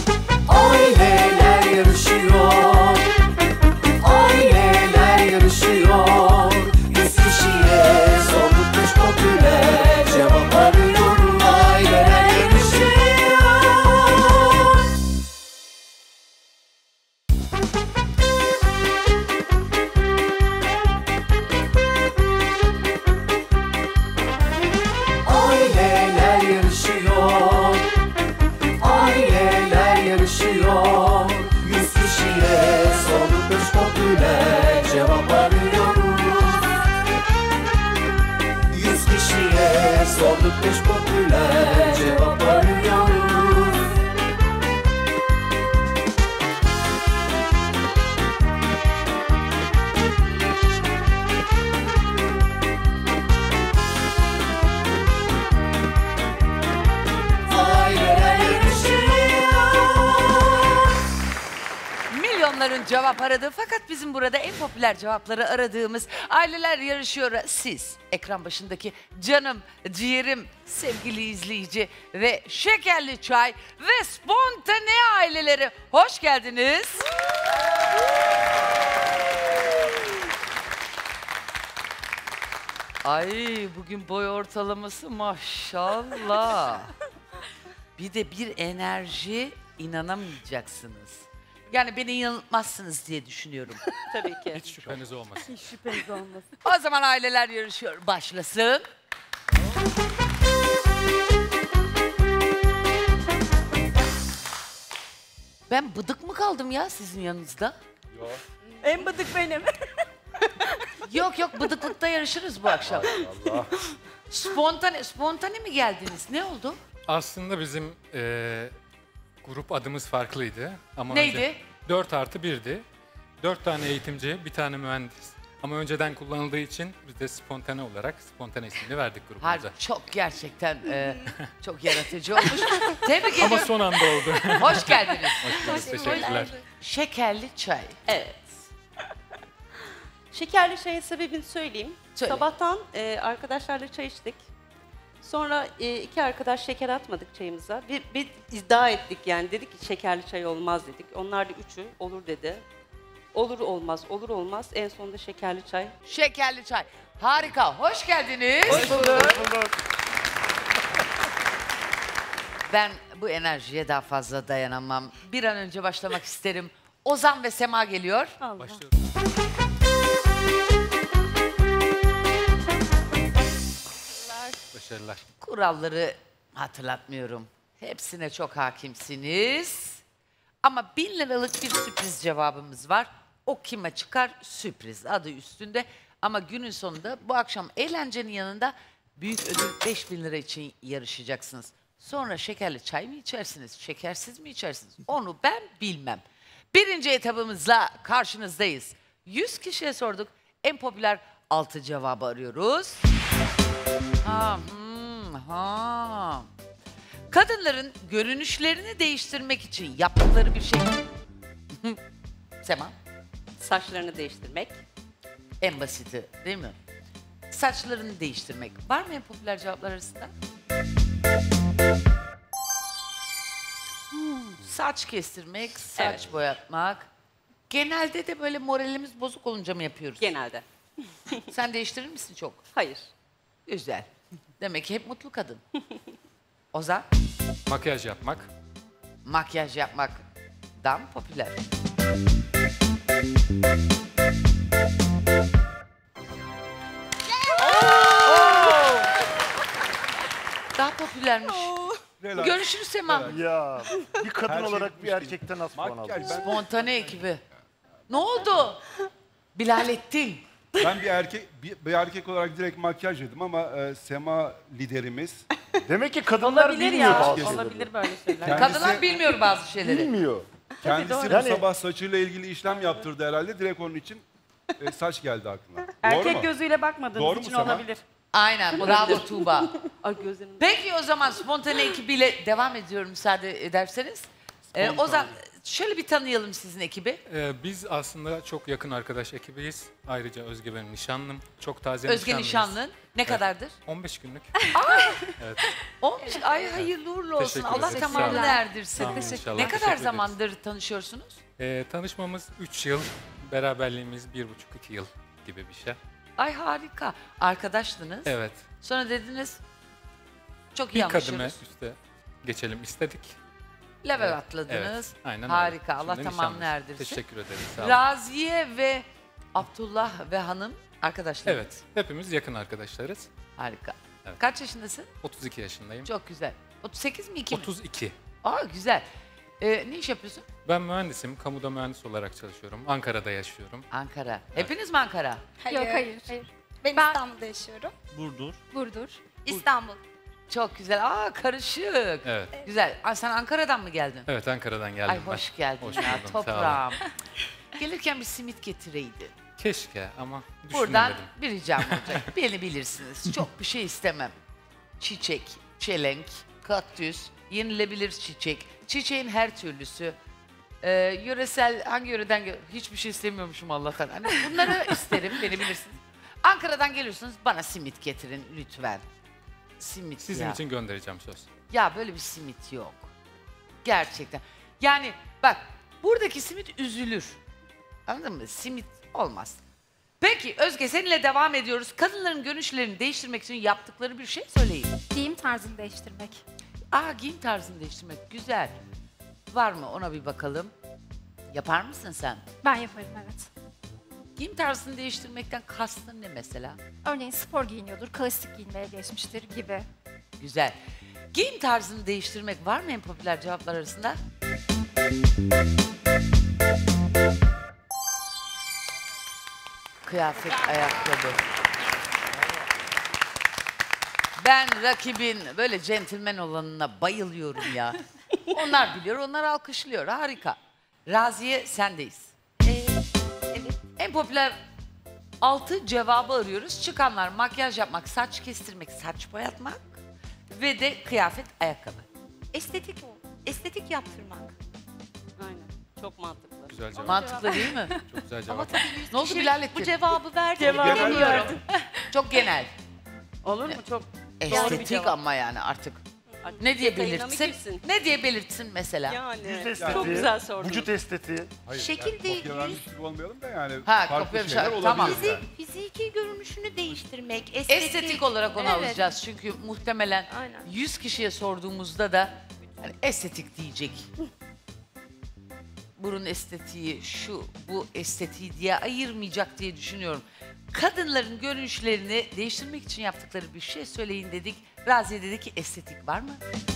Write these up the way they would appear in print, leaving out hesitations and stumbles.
Aileler yarışıyor. Aileler yarışıyor. 100 kişiye sorduk 5 popüler cevap arıyorum. Aileler yarışıyor. Aileler yarışıyor. Aileler yarışıyor. 100 kişiye sorduk 5 popüler cevap arıyoruz. 100 kişiye sorduk 5 popüler cevap arıyoruz. Aileler yarışıyor. Milyonların cevap aradığı fakat bizim burada en popüler cevapları aradığımız aileler yarışıyor. Siz ekran başındaki canım, ciğerim, sevgili izleyici ve şekerli çay ve spontane aileleri hoş geldiniz. Ay bugün boy ortalaması maşallah. Bir de bir enerji inanamayacaksınız. Yani beni yanıltmazsınız diye düşünüyorum. Tabii ki. Hiç şüpheniz olmasın. Hiç şüpheniz olmasın. O zaman aileler yarışıyor. Başlasın. Ben bıdık mı kaldım ya sizin yanınızda? En bıdık benim. Yok yok bıdıklıkta yarışırız bu akşam. Allah. Spontane mi geldiniz? Ne oldu? Aslında bizim grup adımız farklıydı. Ama Neydi? önce 4+1'di. 4 tane eğitimci, bir tane mühendis. Ama önceden kullanıldığı için biz de spontane olarak spontane ismini verdik grubumuza. Harbi çok gerçekten çok yaratıcı olmuş. Tebrik Ama ediyorum. son anda oldu. Hoş geldiniz. Hoş bulduk, teşekkürler. Şekerli çay. Evet. Şekerli çayın sebebini söyleyeyim. Söyle. Sabahtan arkadaşlarla çay içtik. Sonra 2 arkadaş şeker atmadık çayımıza. Bir iddia ettik yani. Dedik ki şekerli çay olmaz dedik. Onlar da 3'ü olur dedi. Olur olmaz, olur olmaz. En sonunda şekerli çay. Şekerli çay. Harika. Hoş geldiniz. Hoş bulduk. Ben bu enerjiye daha fazla dayanamam. Bir an önce başlamak isterim. Ozan ve Sema geliyor. Allah. Başlıyoruz. Başarılar. Kuralları hatırlatmıyorum. Hepsine çok hakimsiniz. Ama 1000 liralık bir sürpriz cevabımız var. O kime çıkar? Sürpriz adı üstünde. Ama günün sonunda bu akşam eğlencenin yanında büyük ödül 5000 lira için yarışacaksınız. Sonra şekerli çay mı içersiniz, şekersiz mi içersiniz? Onu ben bilmem. Birinci etabımızla karşınızdayız. 100 kişiye sorduk. En popüler 6 cevabı arıyoruz. Kadınların görünüşlerini değiştirmek için yaptıkları bir şey. Sema, Saçlarını değiştirmek. en basiti değil mi? Saçlarını değiştirmek. Var mı en popüler cevaplar arasında? Saç kestirmek, saç Evet. boyatmak. Genelde de böyle moralimiz bozuk olunca mı yapıyoruz? Genelde. Sen değiştirir misin çok? Hayır. Güzel. Demek ki hep mutlu kadın. Ozan, Makyaj yapmak. makyaj yapmaktan popüler. Daha popülermiş. Görüşürüz Sema. Ya bir kadın Her şey olarak bir bitmiş erkekten nasıl puan Makyaj, aldın? Spontane ekibi. Ne oldu? Bilalettin. Ben bir erkek olarak direkt makyaj dedim ama Sema liderimiz Demek ki kadınlar Olabilir bilmiyor ya. bazı şeyleri. Olabilir böyle şeyler. Kendisi- Kadınlar bilmiyor bazı şeyleri. Bilmiyor. kendisi doğru. bu Yani- sabah saçıyla ilgili işlem yaptırdı herhalde. Direkt onun için saç geldi aklına. Doğru Erkek mu? gözüyle bakmadığınız Doğru mu için Sema? olabilir. Aynen, bravo Tuğba. Ay gözlerim. Peki o zaman spontane ekibiyle devam ediyorum müsaade ederseniz. Ozan Şöyle bir tanıyalım sizin ekibi. Biz aslında çok yakın arkadaş ekibiyiz. Ayrıca Özge benim nişanlım. Çok taze Özge nişanlıyız. nişanlın. Ne kadardır? 15 günlük. Olmuş. Ay hayırlı uğurlu olsun. Teşekkür Allah ederiz. tamamını Sağ olun. erdirsin. Sağ olun, inşallah. Ne Teşekkür kadar ederiz. zamandır tanışıyorsunuz? Tanışmamız 3 yıl. Beraberliğimiz 1,5-2 yıl gibi bir şey. Ay harika. Arkadaştınız. Evet. Sonra dediniz çok iyi Bir anlaşıyoruz. kademe üste geçelim istedik. Level Evet, atladınız. evet, aynen öyle. Harika. Allah Şimdi tamamını nişanlıyız. erdirsin. Teşekkür ederiz. Sağ olun. Raziye ve Abdullah ve hanım arkadaşlar. Evet. Hepimiz yakın arkadaşlarız. Harika. Evet. Kaç yaşındasın? 32 yaşındayım. Çok güzel. 38 mi 2 mi? 32. Aa güzel. Ne iş yapıyorsun? Ben mühendisim. Kamuda mühendis olarak çalışıyorum. Ankara'da yaşıyorum. Ankara. Hepiniz mi Ankara? Hayır. Yok, hayır. Ben İstanbul'da yaşıyorum. Burdur. İstanbul. Çok güzel. Aa karışık. Evet. Güzel. Aa, sen Ankara'dan mı geldin? Evet, Ankara'dan geldim Ay ben. hoş geldin Hoş ya buldum, sağ olun. toprağım. Gelirken bir simit getireydi. Keşke ama Buradan düşünemedim. bir ricam olacak. Beni bilirsiniz. Çok bir şey istemem. Çiçek, çelenk, kaktüs, yenilebilir çiçek, çiçeğin her türlüsü. Yöresel, hangi yöreden hiçbir şey istemiyormuşum Allah'tan. Hani bunları isterim, beni bilirsiniz. Ankara'dan geliyorsunuz, bana simit getirin lütfen. Simit Sizin ya. için göndereceğim söz. Ya böyle bir simit yok. Gerçekten. Yani bak buradaki simit üzülür. Anladın mı? Simit olmaz. Peki Özge seninle devam ediyoruz. Kadınların görünüşlerini değiştirmek için yaptıkları bir şey söyleyin. Giyim tarzını değiştirmek. Aa giyim tarzını değiştirmek güzel. Var mı ona bir bakalım. Yapar mısın sen? Ben yaparım, evet. Giyim tarzını değiştirmekten kastın ne mesela? Örneğin spor giyiniyordur, klasik giyinmeye geçmiştir gibi. Güzel. Giyim tarzını değiştirmek var mı en popüler cevaplar arasında? Kıyafet, ayakkabı. Ben rakibin böyle centilmen olanına bayılıyorum ya. Onlar biliyor, onlar alkışlıyor. Harika. Raziye sendeyiz. Evet. En popüler 6 cevabı arıyoruz. Çıkanlar makyaj yapmak, saç kestirmek, saç boyatmak ve de kıyafet, ayakkabı. Estetik o. Estetik yaptırmak. Aynen. Çok mantıklı. Güzel cevap. Mantıklı değil mi? Çok güzel Ama cevap. tabii Ne oldu kişi Bilal bu Ettin? cevabı verdi. Cevabı Genel verdim. Çok genel. Olur mu? Çok doğru bir Estetik cevap. ama yani artık. Ne diye Detayına mı belirtsin? girsin? Ne diye belirtsin mesela? Yani. Yüz estetiği, Çok güzel sordun. vücut estetiği. Hayır, Şekil değil, kopya vermiş gibi olmayalım da yani Ha, farklı kopya bir şeyler şey- olabilir tamam. yani. Fiziki görünüşünü değiştirmek. Estetik olarak onu Evet. alacağız çünkü muhtemelen Aynen. 100 kişiye sorduğumuzda da hani estetik diyecek. Burun estetiği, şu, bu estetiği diye ayırmayacak diye düşünüyorum. Kadınların görünüşlerini değiştirmek için yaptıkları bir şey söyleyin dedik. Raziye dedi ki estetik var mı?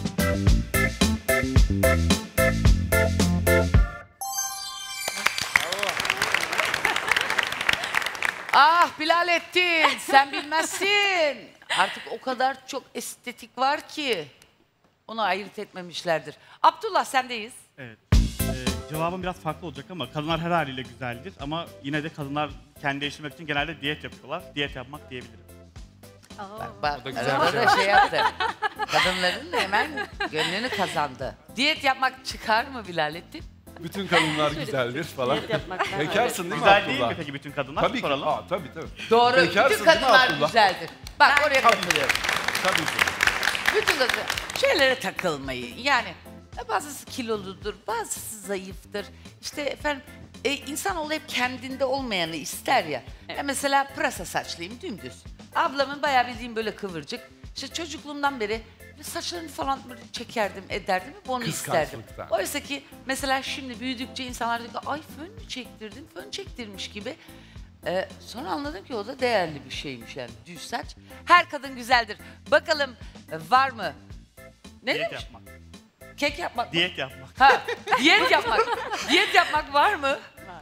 Ah Bilal Ettin, sen bilmezsin. Artık o kadar çok estetik var ki onu ayırt etmemişlerdir. Abdullah sendeyiz. Evet. Cevabım biraz farklı olacak ama kadınlar her haliyle güzeldir. Ama yine de kadınlar kendi değiştirmek için genelde diyet yapıyorlar. Diyet yapmak diyebilirim. Bak O da güzel arada bir da şey. şey yaptı. Kadınların da hemen gönlünü kazandı. Diyet yapmak çıkar mı Bilal Ettin? Bütün kadınlar güzeldir falan. Diyet yapmak lazım. Bekarsın değil mi Güzel değil Abdullah? mi peki bütün kadınlar? Tabii ki. Soralım. Tabii. Doğru. Bekarsın Bütün değil mi kadınlar Abdullah? güzeldir. Bak oraya katılıyorum. Tabii ki. Bütün kadınlar şeylere takılmayı. Yani bazısı kiloludur, bazısı zayıftır. İşte efendim insanoğlu hep kendinde olmayanı ister ya. Mesela pırasa saçlıyım dümdüz. Ablamın bayağı bildiğim böyle kıvırcık. İşte çocukluğumdan beri böyle saçlarını falan böyle çekerdim, ederdim. Hep onu isterdim. Kıskançlıktan. Oysa ki mesela şimdi büyüdükçe insanlar diyor ki ay fön mü çektirdin, fön çektirmiş gibi. Sonra anladım ki o da değerli bir şeymiş yani düz saç. Her kadın güzeldir. Bakalım var mı? Ne Diyet demiş? yapmak. Kek yapmak mı? Diyet yapmak. Ha, diyet yapmak. Diyet yapmak var mı?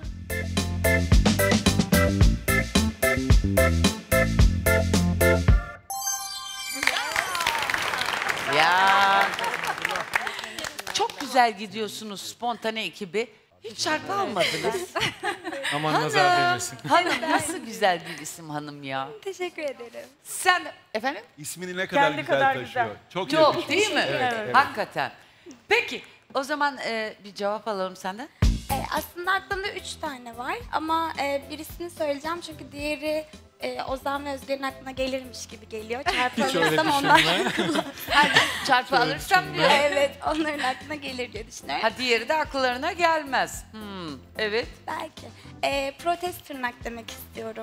Ya. Çok güzel gidiyorsunuz spontane ekibi. Hiç çarpı almadınız. Aman nazar değmesin. Hanım nasıl güzel bir isim hanım ya. Teşekkür ederim. Sen efendim? İsmini ne kadar Kendi güzel kadar taşıyor. güzel. Çok Çok yakışmış. değil mi? Evet. Hakikaten. Peki O zaman bir cevap alalım senden. Aslında aklımda 3 tane var ama birisini söyleyeceğim çünkü diğeri Ozan ve Özge'nin aklına gelirmiş gibi geliyor. Çarpı Hiç öyle alırsam onlar. düşünme. Çarpı alırsam diyor. Evet, onların aklına gelir diye düşünüyorum. Ha diğeri de akıllarına gelmez. Evet. Belki. Protez tırnak demek istiyorum.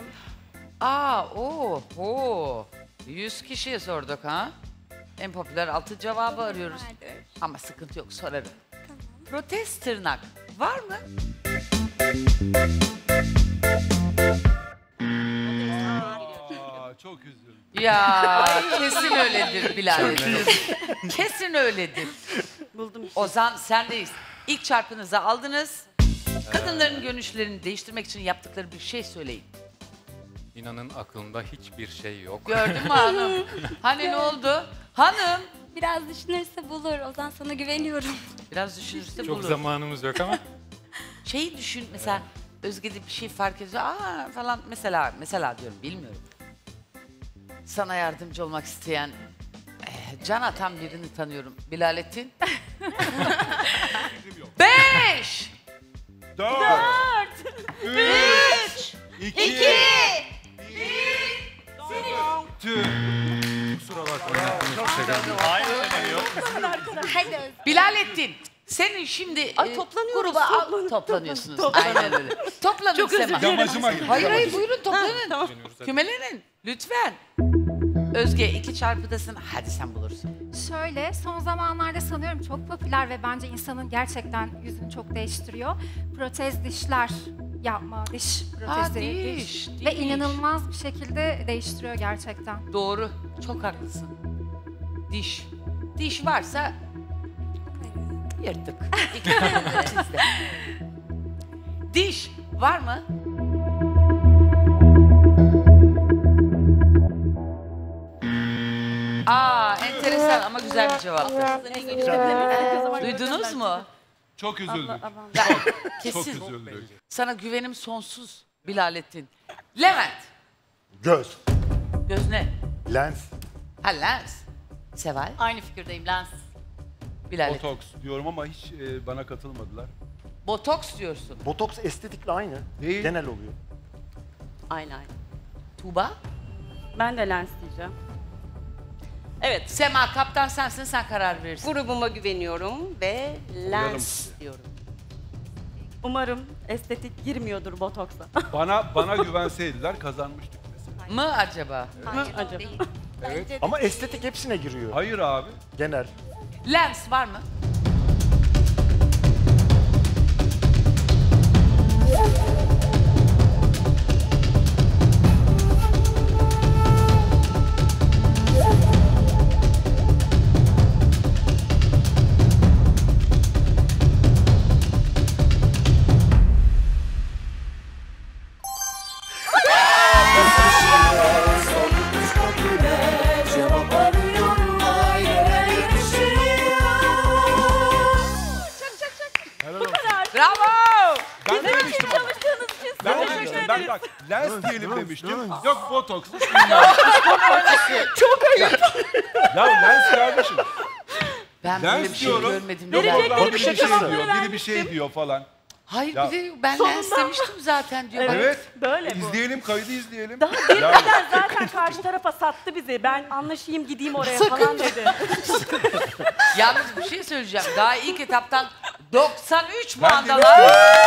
Oo. 100 kişiye sorduk ha. En popüler 6 cevabı arıyoruz. Vardır. Ama sıkıntı yok, sorarım. Protez tırnak var mı? Çok üzüldüm. Ya kesin öyledir Bilal. Kesin öyledir. Buldum. Ozan sendeyiz. İlk çarpınızı aldınız. Kadınların görünüşlerini değiştirmek için yaptıkları bir şey söyleyin. İnanın aklımda hiçbir şey yok. Gördün mü hanım? Hani ne oldu? Hanım. Biraz düşünürse bulur. Ozan sana güveniyorum. Biraz düşünürse Çok bulur. zamanımız yok ama Şeyi düşün mesela Özge'de bir şey fark ediyor. Falan mesela diyorum bilmiyorum. Sana yardımcı olmak isteyen can atan birini tanıyorum. Bilalettin. 5 4 3 2 kusura bakmayın. Hiçbir şey gelmedi. Hayır söylemiyor. Hadi Özge. Bilalettin. Senin şimdi toplanıyoruz, gruba toplanıyorsunuz. Aynen öyle. Toplanın Çok özür Sema. dilerim. Yamacıma gidin. Hayır buyurun toplanın. Tamam. Kümelenin lütfen. Özge 2 çarpıdasın. Hadi sen bulursun. Şöyle, son zamanlarda sanıyorum çok popüler ve bence insanın gerçekten yüzünü çok değiştiriyor. Protez dişler yapma, diş protezleri. diş. Ve inanılmaz bir şekilde değiştiriyor gerçekten. Doğru. Çok haklısın. Diş. Diş varsa yırttık. İki tane sizde. Diş var mı? Enteresan ama güzel bir cevaptı. Duydunuz mu? Çok üzüldüm. Ben- Çok Kesin. üzüldüm. Sana güvenim sonsuz Bilalettin. Levent. Göz. Göz ne? Lens. Ha lens. Seval. Aynı fikirdeyim lens. Bilalettin. Botoks diyorum ama hiç bana katılmadılar. Botoks diyorsun. Botoks estetikle aynı. Değil. Genel oluyor. Aynı. Tuğba. Ben de lens diyeceğim. Evet. Sema kaptan sensin, sen karar verirsin. Grubuma güveniyorum ve Uyarım lens sizi. diyorum. Umarım estetik girmiyordur botoksa. Bana güvenseydiler kazanmıştık mesela. Mı acaba? Hayır, o acaba? değil. Evet. Bence de Ama estetik hepsine giriyor. Hayır abi. Genel. Lens var mı? Sorduk popüler cevap arıyorum. Aileler yarışıyor. Bravo! Ben demiştim ama. Ben demiştim. Ben bak lens diyelim demiştim. Yok botoks. Çok ayıp. Ya lens kardeşim. Ben böyle bir Lens şey diyorum. görmedim. Yok Bilal. Allah biri bir şey diyor. Biri bir şey diyor falan. Hayır Ya. bir de ben lens demiştim zaten diyor. Evet. Böyle bu. İzleyelim kaydı izleyelim. Daha girmeden zaten karşı tarafa sattı bizi. Ben anlaşayım gideyim oraya falan dedi. Yalnız bir şey söyleyeceğim. Daha ilk etaptan 93 Ben puandalar.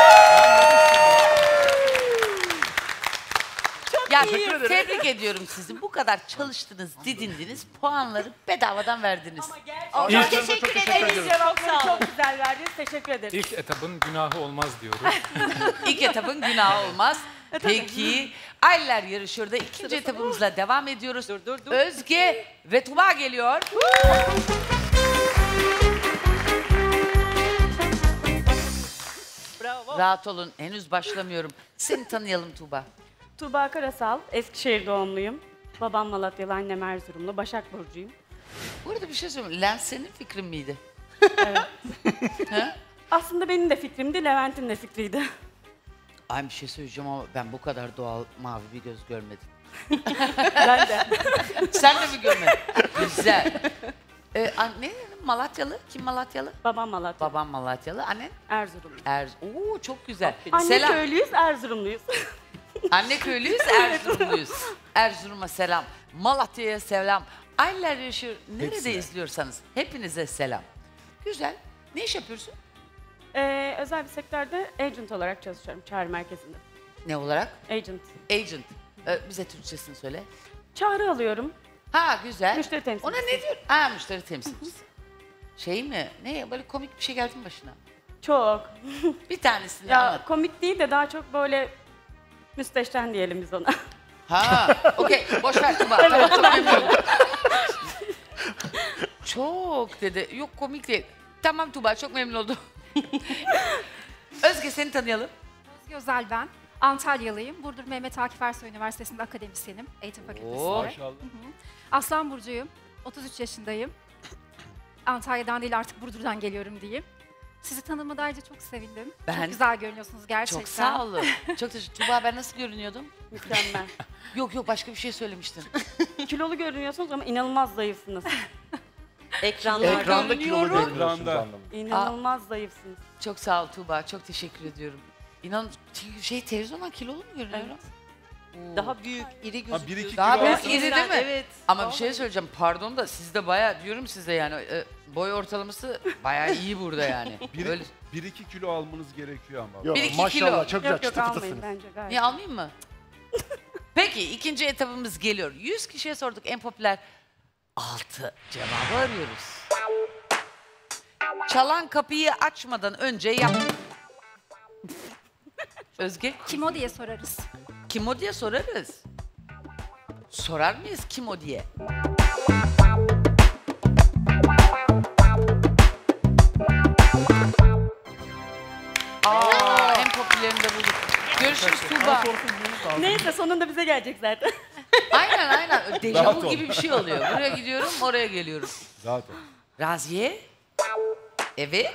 Ya tebrik ediyorum sizi. Bu kadar çalıştınız, didindiniz, puanları bedavadan verdiniz. Çok teşekkür ederim. Cevapları çok güzel verdiniz. Teşekkür ederim. İlk etapın günahı olmaz diyoruz. İlk etapın günahı olmaz. Peki, Aileler yarışıyor da ikinci etapımızla devam ediyoruz. Dur. Özge ve Tuba geliyor. Bravo. Rahat olun, henüz başlamıyorum. Seni tanıyalım Tuba. Tuğba Karasal, Eskişehir doğumluyum. Babam Malatyalı, annem Erzurumlu. Başak Burcu'yum. Bu arada bir şey söyleyeyim. Lens senin fikrin miydi? Aslında benim de fikrimdi, Levent'in de fikriydi. Ay bir şey söyleyeceğim ama ben bu kadar doğal mavi bir göz görmedim. Ben de. Sen de mi görmedin? Güzel. Ne Malatyalı. Kim Malatyalı? Babam Malatya. Babam Malatyalı. Annen? Erzurumlu. Oo çok güzel. Anne Selam. köylüyüz, Erzurumluyuz. Anne köylüyüz, Erzurumluyuz. Erzurum'a selam. Malatya'ya selam. Aileler yaşıyor. Nerede Hepsine. izliyorsanız hepinize selam. Güzel. Ne iş yapıyorsun? Özel bir sektörde agent olarak çalışıyorum çağrı merkezinde. Ne olarak? Agent. Agent. Bize Türkçesini söyle. Çağrı alıyorum. Ha güzel. Müşteri temsilcisi. Ona ne diyor? Ha müşteri temsilcisi. Şey mi? Ne? Böyle komik bir şey geldi mi başına? Çok. Bir tanesini Ya anlat. komik değil de daha çok böyle müsteşten diyelim biz ona. Ha, okey. Boş ver Tuba. Tamam, çok memnun oldum. Çok dedi. Yok komik değil. Tamam Tuba, çok memnun oldum. Özge seni tanıyalım. Özge Özel ben. Antalyalıyım. Burdur Mehmet Akif Ersoy Üniversitesi'nde akademisyenim. Eğitim fakültesinde. Maşallah. Aslan Burcu'yum. 33 yaşındayım. Antalya'dan değil artık Burdur'dan geliyorum diyeyim. Sizi tanımada ayrıca çok sevindim. Ben- Çok güzel görünüyorsunuz gerçekten. Çok sağ olun. Çok teşekkür. Tuba ben nasıl görünüyordum? Mükemmel. Yok başka bir şey söylemiştin. Kilolu görünüyorsunuz ama inanılmaz zayıfsınız. Ekranlar. Ekranda kilolu görünüyorum. görünüyorsunuz Ekranda. anlamında. İnanılmaz zayıfsınız. Çok sağ ol Tuğba. Çok teşekkür ediyorum. İnan televizyondan kilolu mu görünüyorum? Daha büyük, iri Ha, bir iki gözüküyor. Daha kilo büyük alsın. iri değil mi? Evet. Ama bir şey söyleyeceğim. Pardon da sizde bayağı diyorum size yani boy ortalaması bayağı iyi burada yani. Böyle 1-2 kilo almanız gerekiyor ama. Yok, 1-2 maşallah kilo. çok güzel Yok yok çıtı almayın pıtısınız. bence gayet. niye almayayım mı? Peki ikinci etapımız geliyor. 100 kişiye sorduk en popüler 6 cevabı arıyoruz. Çalan kapıyı açmadan önce yap. Özge Kim o diye sorarız. kim o diye sorarız. Sorar mıyız kim o diye? En popülerini de bulduk. Görüşürüz Tuğba. Neyse sonunda bize gelecek zaten. Aynen. Rahat Dejavu ol. gibi bir şey oluyor. Buraya gidiyorum, oraya geliyorum. Zaten. Raziye? Evet.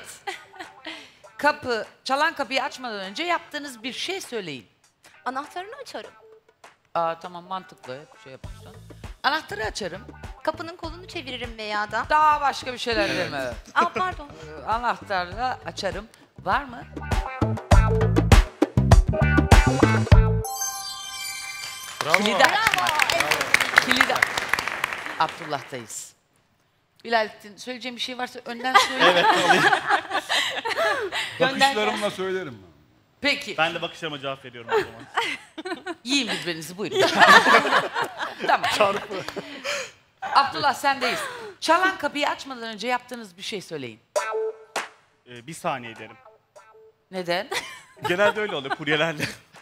Çalan kapıyı açmadan önce yaptığınız bir şey söyleyin. Anahtarını açarım. Tamam mantıklı hep şey yapıyorsun. Anahtarı açarım. Kapının kolunu çeviririm veya da. Daha başka bir şeyler deme. Pardon. Anahtarla açarım. Var mı? Kilidi açmak. Kilidi. Abdullah'tayız. Bilalettin söyleyeceğim bir şey varsa önden söyle. Evet alayım. Bakışlarımla söylerim. Peki. Ben de bakışlarıma cevap veriyorum o zaman. Yiyin birbirinizi buyurun. Tamam. Abdullah sendeyiz. Çalan kapıyı açmadan önce yaptığınız bir şey söyleyin. Bir saniye derim. Neden? Genelde öyle oluyor kuryelerle.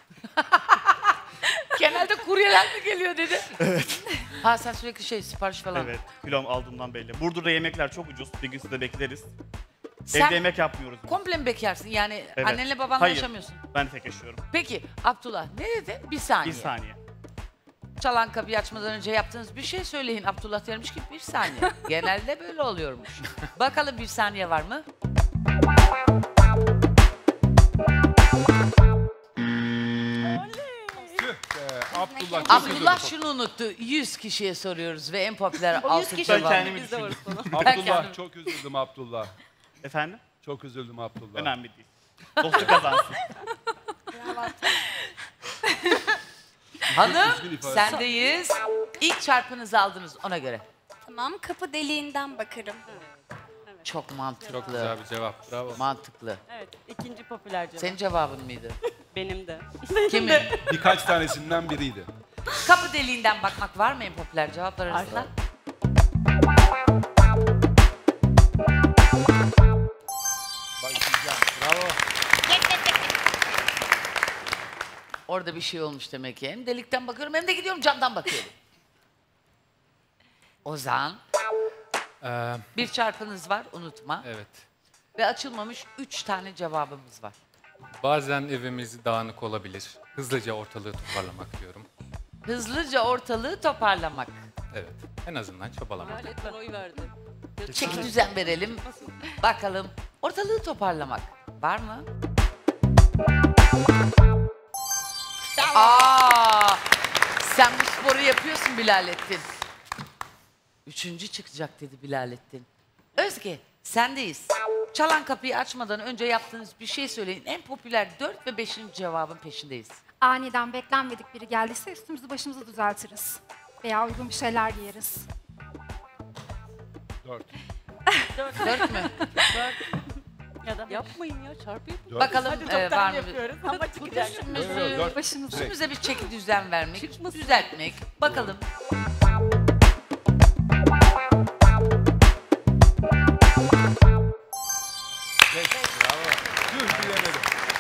Genelde kuryeler mi geliyor dedi. Evet. Ha sen sürekli sipariş falan. Evet, kilom aldığımdan belli. Burdur'da yemekler çok ucuz. Bir gün size bekleriz. Sen Evde yemek yapmıyoruz. biz. komple mi bekarsın? Yani Evet. annenle babanla Hayır, yaşamıyorsun. ben tek yaşıyorum. Peki Abdullah ne dedi? Bir saniye. Bir saniye. Çalan kapıyı açmadan önce yaptığınız bir şey söyleyin. Abdullah dermiş ki bir saniye. Genelde böyle oluyormuş. Bakalım bir saniye var mı? Abdullah çok Abdullah üzüldüm. şunu unuttu. 100 kişiye soruyoruz ve en popüler O 100 altı kişi Ben cevabı. kendimi biz de varız düşündüm. falan. Abdullah çok üzüldüm Abdullah. Efendim? Çok üzüldüm Abdullah. Önemli değil. Dostluk kazansın. Hanım Düzgün ifade. sendeyiz. İlk çarpınızı aldınız ona göre. Tamam, kapı deliğinden bakarım. Çok mantıklı. Çok güzel bir cevap. Bravo. Mantıklı. Evet, ikinci popüler cevap. Senin cevabın mıydı? Benim de. Kimin? Birkaç tanesinden biriydi. Kapı deliğinden bakmak var mı en popüler cevaplar arasında? Bravo. Orada bir şey olmuş demek ki. Hem delikten bakıyorum hem de gidiyorum camdan bakıyorum. Ozan, Ee, bir çarpınız var unutma. evet. Ve açılmamış 3 tane cevabımız var. Bazen evimiz dağınık olabilir. Hızlıca ortalığı toparlamak diyorum. Hızlıca ortalığı toparlamak. Evet. En azından çabalamak. Lütfen oy verdi. Çeki düzen verelim. Bakalım. Ortalığı toparlamak. Var mı? Sen bu sporu yapıyorsun Bilalettin. 3. çıkacak dedi Bilalettin. Özge, sendeyiz. Çalan kapıyı açmadan önce yaptığınız bir şey söyleyin. En popüler 4 ve 5. cevabın peşindeyiz. Aniden beklenmedik biri geldiyse üstümüzü başımızı düzeltiriz. Veya uygun bir şeyler giyeriz. 4. 4 mü? Ya da Yapmayın ya çarpı yapın. Bakalım var mı? yapıyoruz ama çıkacak. Dört. Başımızı. Üstümüze bir çeki düzen vermek, düzeltmek. Bakalım. Bilemedim.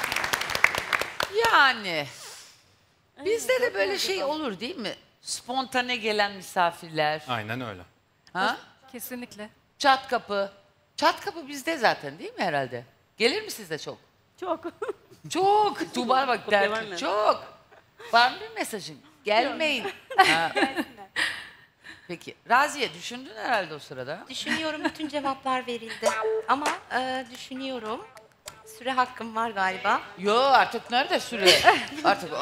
Yani bizde de böyle şey olur değil mi? Spontane gelen misafirler. Aynen öyle. Ha? Kesinlikle. Çat kapı. Çat kapı bizde zaten değil mi herhalde? Gelir mi sizde çok? Çok. Çok. Tuğba bak Kopya der ki verme. çok. Var mı bir mesajın? Gelmeyin. Ha. Peki. Raziye düşündün herhalde o sırada. Düşünüyorum, bütün cevaplar verildi. Ama düşünüyorum. Süre hakkım var galiba. Yo artık nerede süre? Artık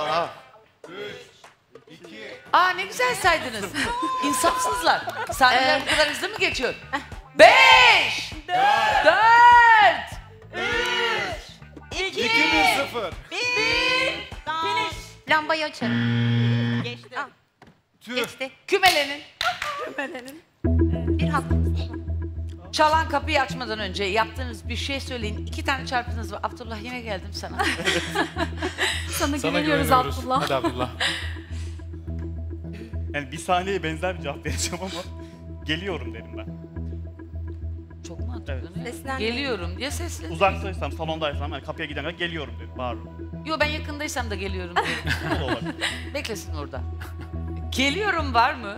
ne güzel saydınız. İnsafsızlar. Saniyeler bu kadar hızlı mı geçiyor? 5 4 2-1-0. Lambayı açarım. Geçti. Tüh. Geçti. Kümelenin. Bir hakkımız var. Çalan kapıyı açmadan önce yaptığınız bir şey söyleyin. 2 tane çarpınız var. Abdullah yine geldim sana. Sana Sana güveniyoruz güveniyoruz. Abdullah. Hadi Abdullah. Yani bir saniyeye benzer bir cevap vereceğim ama geliyorum derim ben. Çok mantıklı. ne? Seslenmeyin. Geliyorum diye seslen. Uzaktaysam, salondaysam yani kapıya gidemem geliyorum derim, bağırırım. Yo ben yakındaysam da geliyorum diye. Bu da olabilir. Beklesin orada. Geliyorum var mı?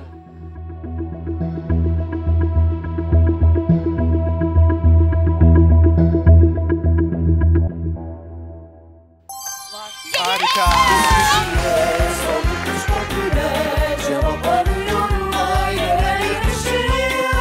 Harika. Son kız popüler cevap arıyorum aileler yarışıyor.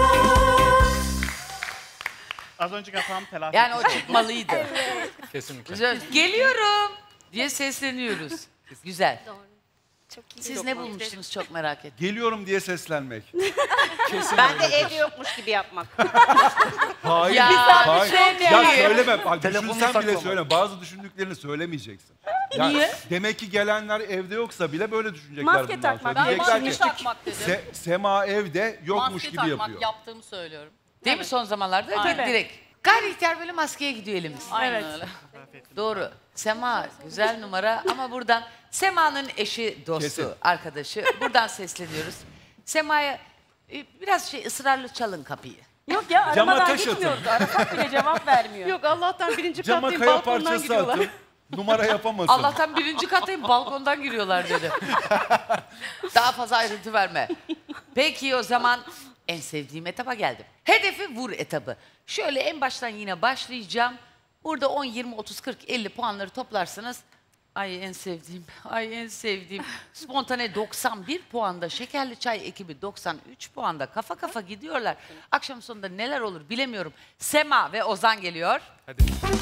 Az önceki hatam telafi Yani o etmiş oldum. çıkmalıydı. Kesinlikle. Güzel. Geliyorum diye sesleniyoruz. Güzel. Çok iyi. Siz ne bulmuştunuz çok merak ettim. Geliyorum diye seslenmek. Ben de evde yokmuş gibi yapmak. Hayır. Ya, hayır. çok Ya iyi. söyleme. Bak, Telefonunu düşünsen bile saklama. söyle. Bazı düşündüklerini söylemeyeceksin. Ya, Niye? Demek ki gelenler evde yoksa bile böyle düşünecekler. Maske bundan takmak. sonra. Ben Diyecekler maske ki, takmak Sema evde yokmuş gibi yapıyor. yaptığımı söylüyorum. Değil mi son zamanlarda? Aynen. Direkt. Gayri ihtiyar böyle maskeye gidiyor elimiz. Aynen öyle. Doğru. Sema güzel numara ama buradan Sema'nın eşi, dostu, Kesin. arkadaşı. Buradan sesleniyoruz. Sema'ya biraz ısrarlı çalın kapıyı. Yok ya Cama aramadan taş atın. gitmiyoruz. Arasak bile cevap vermiyor. Yok Allah'tan birinci Cama kattayım kaya balkondan parçası giriyorlar. atın. Numara yapamasın. Allah'tan 1. kattayım balkondan giriyorlar dedi. Daha fazla ayrıntı verme. Peki o zaman en sevdiğim etaba geldim. Hedefi vur etabı. Şöyle en baştan yine başlayacağım. Burada 10, 20, 30, 40, 50 puanları toplarsınız. Ay en sevdiğim, ay en sevdiğim. Spontane 91 puanda, Şekerli Çay ekibi 93 puanda. Kafa kafa gidiyorlar. Akşam sonunda neler olur bilemiyorum. Sema ve Ozan geliyor. Hadi.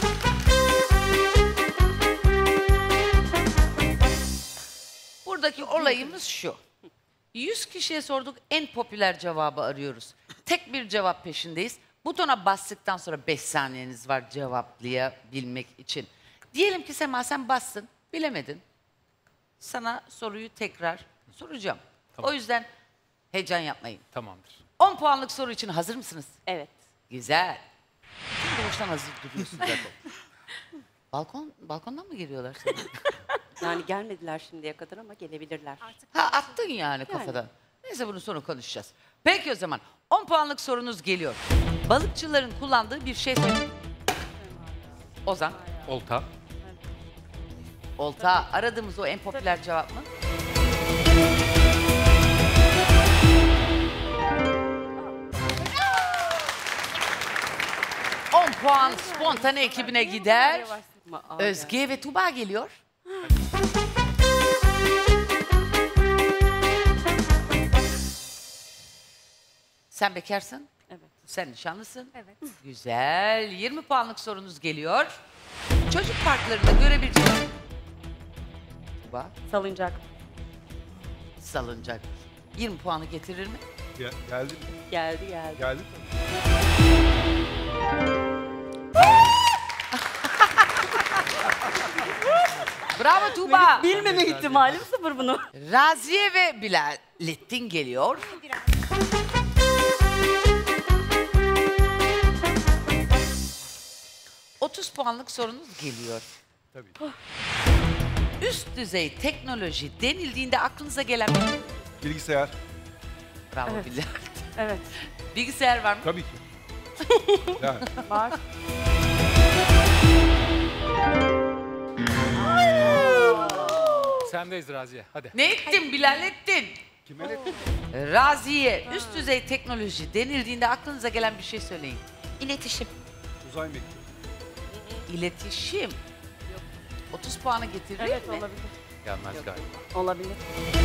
Buradaki olayımız şu. 100 kişiye sorduk, en popüler cevabı arıyoruz. Tek bir cevap peşindeyiz. Butona bastıktan sonra 5 saniyeniz var cevaplayabilmek için. Diyelim ki Sema sen bastın, bilemedin. Sana soruyu tekrar soracağım. Tamam. O yüzden heyecan yapmayın. Tamamdır. 10 puanlık soru için hazır mısınız? Evet. Güzel. Şimdi boştan hazır duruyorsun zaten. Balkondan mı giriyorlar sana? Yani gelmediler şimdiye kadar ama gelebilirler. Ha attın yani kafadan. Neyse bunu sonra konuşacağız. Peki o zaman 10 puanlık sorunuz geliyor. Balıkçıların kullandığı bir şey söyleyin. Ozan, Olta. olta. Aradığımız o en popüler cevap mı? ...10 puan spontane ekibine gider. Özge ve Tuba geliyor. Sen bekarsın. Evet. Sen nişanlısın. Evet. Güzel. 20 puanlık sorunuz geliyor. Çocuk parklarında görebileceğiniz... Tuba, Salıncak. salıncak. 20 puanı getirir mi? Geldi mi? Geldi geldi. Geldi tabii. Bravo Tuğba. Bilmeme ihtimalim sıfır bunu. Raziye ve Bilalettin geliyor. Biraz. 30 puanlık sorunuz geliyor. Tabii. Üst düzey teknoloji denildiğinde aklınıza gelen Bilgisayar. Bravo Evet. Bilalettin. Evet. Bilgisayar var mı? Tabii ki. Yani. Var. Sendeyiz Raziye. Hadi. Ne ettin Bilalettin? Kime ne? Raziye, üst düzey teknoloji denildiğinde aklınıza gelen bir şey söyleyin. İletişim. Uzay mekiği. İletişim. 30 puanı getirir Evet mi? olabilir. Gelmez galiba. Olabilir.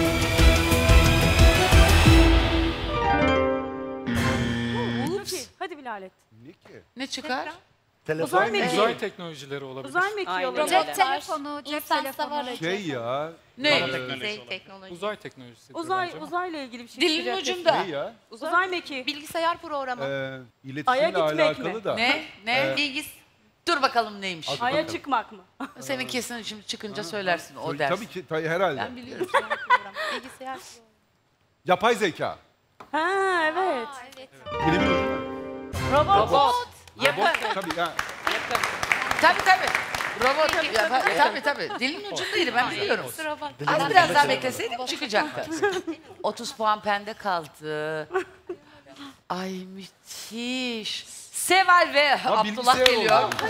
Ups. Hadi Bilalet. Ne ki? Ne çıkar? Telefon. Uzay mekiği. Uzay teknolojileri olabilir. Uzay mekiği Aynen olabilir. öyle. Cep telefonu, cep İnsan telefonu. savarı. Şey ya. Ne? Düzey teknoloji. Uzay teknolojisi. Uzayla ilgili bir şey. Dilin çıkacak. ucunda. Ne ya? Uzay mekiği. Bilgisayar programı. Aya İletişimle gitmek alakalı mi? da. Ne? Ne? Bilgis. Dur bakalım neymiş. Hadi Ay'a bakalım. çıkmak mı? Senin kesin şimdi çıkınca söylersin o Tabii, ders. tabii ki herhalde. Ben biliyorum. Bilgisayar. Yapay zeka. Ha evet. Dilimin ucunda. Robot. Yapı. Tabii ya. Tabii tabii. Robot. Tabii. Dilin ucundaydı ben biliyorum. Kusura bak. Az biraz daha bekleseydim çıkacaktı. 30 puan pende kaldı. Ay müthiş. Seval ve Abdullah bilgisayar geliyor. oldu.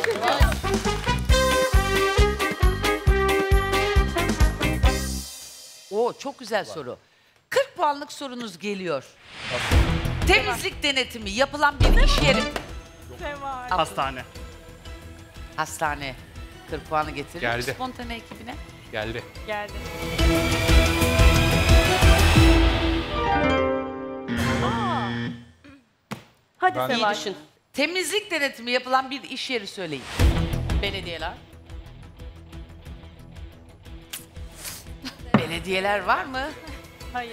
Oo çok güzel soru. 40 puanlık sorunuz geliyor. Temizlik denetimi yapılan bir iş yeri. Seval. Hastane. Hastane. 40 puanı getirir. Geldi. Spontane ekibine. Geldi. Geldi. Hadi Ben- Seval. düşün. Temizlik denetimi yapılan bir iş yeri söyleyin. Belediyeler. Belediyeler var mı? Hayır.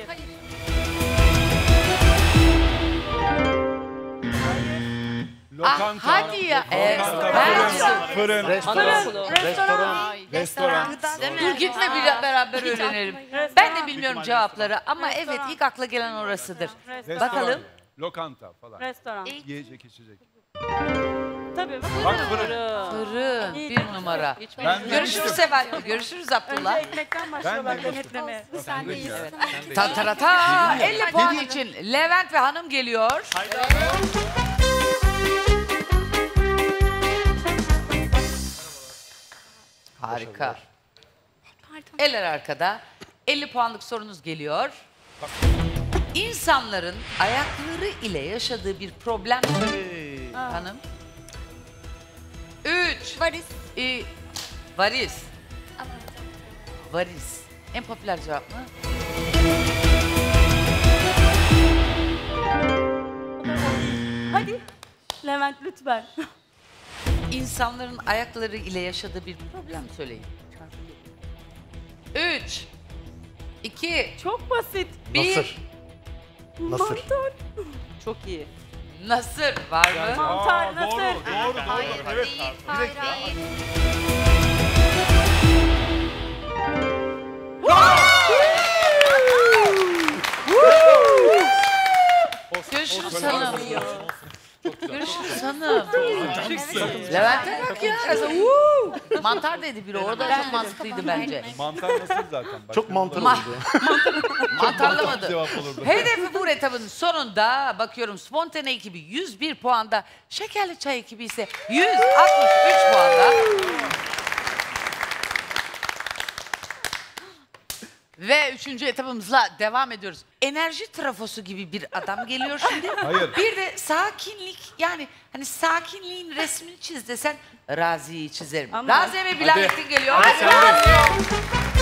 Lokanta. hadi ya. Lokanta, Bence de. fırın. Restoran. Restoran. Restoran. Dur gitme beraber öğrenelim. Restoran. Ben de bilmiyorum Büyük ihtimalle cevapları ama evet Restoran. ilk akla gelen orasıdır. Restoran. Bakalım. Lokanta falan. Restoran. Yiyecek içecek. Tabii. Bak fırın. Fırın bir numara. Ben Görüşürüz Seval. Görüşürüz Abdullah. Önce ekmekten başlıyorlar de denetlemeye. Sendeyiz. Evet. Sendeyiz. Ta tarata 50 puan için Levent ve hanım geliyor. Harika. Eller arkada. 50 puanlık sorunuz geliyor. İnsanların ayakları ile yaşadığı bir problem. Hanım. 3. Varis. Varis. Varis. En popüler cevap mı? Hadi. Levent lütfen. İnsanların ayakları ile yaşadığı bir problem söyleyin. 3, 2, Çok basit. 1. Nasır. Nasır. Mantar. Çok iyi. Nasır var mı? Mantar, nasır. Doğru. Hayır Evet. değil. Hayır hayır. Görüşürüz hanım. Görüşürüz hanım. Levent'e bak ya. Woo! Mantar dedi biri. Orada çok mantıklıydı bence. Mantar nasıl zaten? Başka Çok mantar Ma- oldu. Mantarlamadı. cevap olurdu. Hedefi bu etabın sonunda bakıyorum spontane ekibi 101 puanda, şekerli çay ekibi ise 163 puanda. Ve 3. etabımızla devam ediyoruz. Enerji trafosu gibi bir adam geliyor şimdi. Hayır. Bir de sakinlik, yani hani sakinliğin resmini çiz desen Razi'yi çizerim. Ama- Razi ve Bilalettin geliyor. Hadi Hadi sendeyiz. Razi.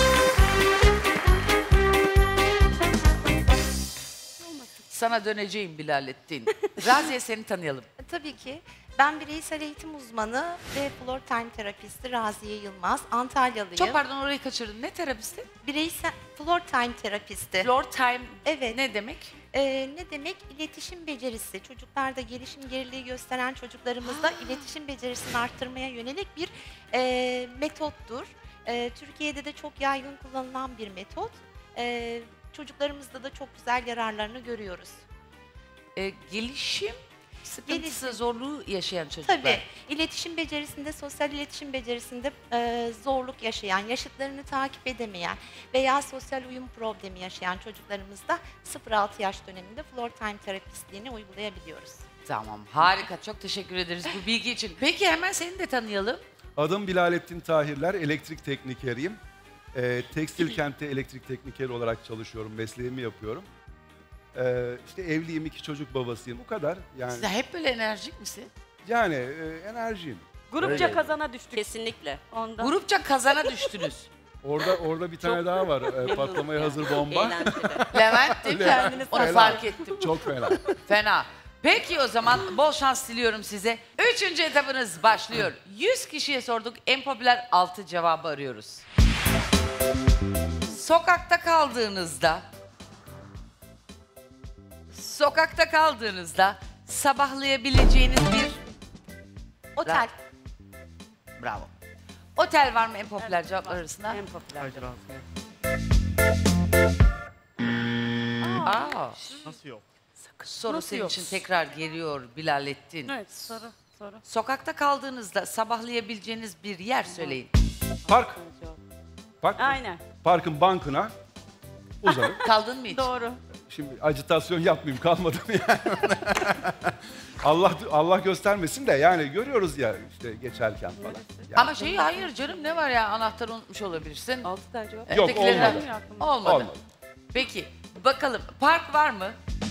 Sana döneceğim Bilalettin. Razi'ye seni tanıyalım. Tabii ki. Ben bireysel eğitim uzmanı ve floor time terapisti Raziye Yılmaz. Antalyalıyım. Çok pardon orayı kaçırdım. Ne terapisti? Bireysel floor time terapisti. Floor time Evet. ne demek? Ne demek? İletişim becerisi. Çocuklarda gelişim geriliği gösteren çocuklarımızda iletişim becerisini arttırmaya yönelik bir metottur. Türkiye'de de çok yaygın kullanılan bir metot. Çocuklarımızda da çok güzel yararlarını görüyoruz. Gelişim sıkıntısı, Gelişim. zorluğu yaşayan çocuklar. Tabii. İletişim becerisinde, sosyal iletişim becerisinde zorluk yaşayan, yaşıtlarını takip edemeyen veya sosyal uyum problemi yaşayan çocuklarımızda 0-6 yaş döneminde floor time terapistliğini uygulayabiliyoruz. Tamam, harika. Çok teşekkür ederiz bu bilgi için. Peki hemen seni de tanıyalım. Adım Bilalettin Tahirler, elektrik teknikeriyim. Tekstil kentte elektrik teknikeri olarak çalışıyorum, mesleğimi yapıyorum. İşte evliyim, 2 çocuk babasıyım, bu kadar. Yani Sen hep böyle enerjik misin? enerjiyim. Grupça Öyle. kazana düştük. Kesinlikle. Ondan. Grupça kazana düştünüz. Orada bir tane daha var, patlamaya hazır bomba. Eğlenceli. Levent değil mi? Kendiniz Onu fena. fark ettim. Çok fena. Fena. Peki o zaman bol şans diliyorum size. 3. etapınız başlıyor. 100 kişiye sorduk. En popüler 6 cevabı arıyoruz. Sokakta kaldığınızda sabahlayabileceğiniz bir Otel. bravo. Otel var mı en popüler cevaplar arasında? En popüler. Haydi rahat. Aa, Nasıl yok? soru Nasıl senin yok? için tekrar geliyor Bilalettin. Evet, soru. Sokakta kaldığınızda sabahlayabileceğiniz bir yer söyleyin. Park. Aynen. Parkın bankına uzanıp, Kaldın mı hiç? Doğru. şimdi ajitasyon yapmayayım, kalmadım yani. Allah göstermesin de yani görüyoruz ya işte geçerken falan. Yani Ama hayır canım ne var ya anahtarı unutmuş olabilirsin. 6 tane cevap. Yok, Ötekilerden- olmadı. Olmadı. Olmadı. Peki bakalım park var mı?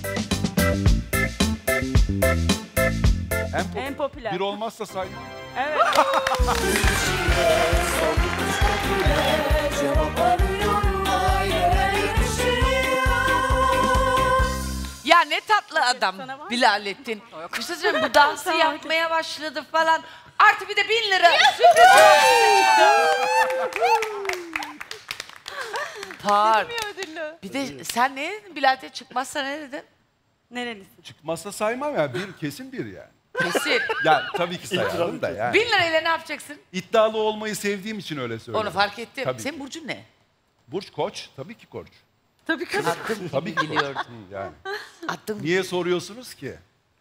En popüler. Bir olmazsa saymam. Evet. Cevap arıyorlar yere yetişiyor. Ya ne tatlı adam Sana var mı? Bilalettin. İşte söyleyeyim, bu dansı yapmaya başladı falan. Artı bir de 1000 lira sürpriz Park. Bir de sen ne dedin Bilalettin? Çıkmazsa ne dedin? Nerelisin? Çıkmazsa saymam ya. Kesin bir yani. Kesin. Ya tabii ki sayarım da yani. 1000 lirayla ne yapacaksın? İddialı olmayı sevdiğim için öyle söylüyorum. Onu fark ettim. Tabii. Senin burcun ne? Burç Koç, tabii ki Koç. Attım Tabii ki Koç. biliyordum. Yani. Attım. Niye soruyorsunuz ki?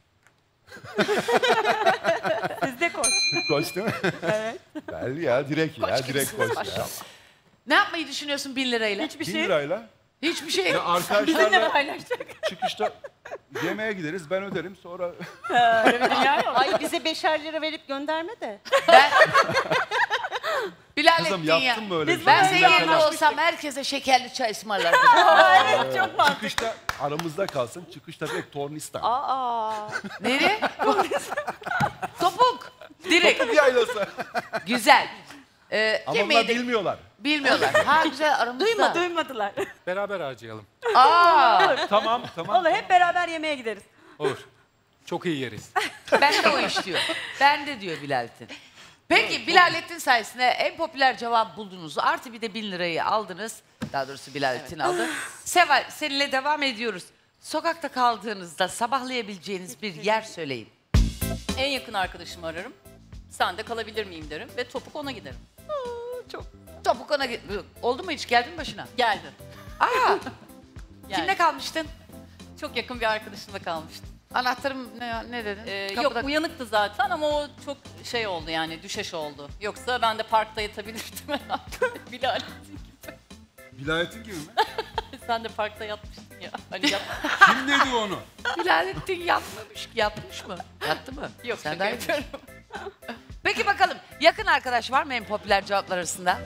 Sizde koç. Koç değil mi? Evet. Belli ya, direkt ya, direkt gibisiniz Koç ya. maşallah. Ne yapmayı düşünüyorsun 1000 lirayla? Hiçbir 1000 şey. lirayla Hiçbir şey. ya arkadaşlarla Paylaşacak. çıkışta yemeğe gideriz, ben öderim sonra... Öyle bir dünya yok. Ay bize 5'er lira verip gönderme de. Ben... Bilalettin Kızım ya. yaptın mı öyle? Biz Ben bunu senin öyle yerinde anlaşmıştık. olsam herkese şekerli çay ısmarlardım. Evet, çok mantıklı. Çıkışta aramızda kalsın, çıkışta direkt Tornistan. Aa. Nereye? Topuk. Direkt. Topuk yaylası. Güzel. Ama Yemeği onlar de bilmiyorlar. bilmiyorlar. Ha güzel aramızda. Duymadılar. Beraber harcayalım. Aa, Tamam. Olur, hep beraber yemeğe gideriz. Olur. Çok iyi yeriz. ben de o iş diyor. Ben de diyor Bilalettin. Peki Bilalettin sayesinde en popüler cevap buldunuz. Artı bir de 1000 lirayı aldınız. Daha doğrusu Bilalettin aldı. Seval seninle devam ediyoruz. Sokakta kaldığınızda sabahlayabileceğiniz bir yer söyleyin. En yakın arkadaşımı ararım. Sen de kalabilir miyim derim ve topuk ona giderim. Topuk ona oldu mu hiç geldin mi başına? Geldi. Aa, Yani. kimle kalmıştın? Çok yakın bir arkadaşımla kalmıştım. Anahtarım ne dedin? Yok uyanıktı zaten ama o çok şey oldu yani düşeş oldu. Yoksa ben de parkta yatabilirdim herhalde. Bilalettin gibi. Vilayetin gibi mi? Sen de parkta yatmıştın ya. Hani yat... Kim dedi onu? Bilalettin yatmış mı? Yattı mı? Yok Sen şaka daha yapıyorum. Peki bakalım yakın arkadaş var mı en popüler cevaplar arasında?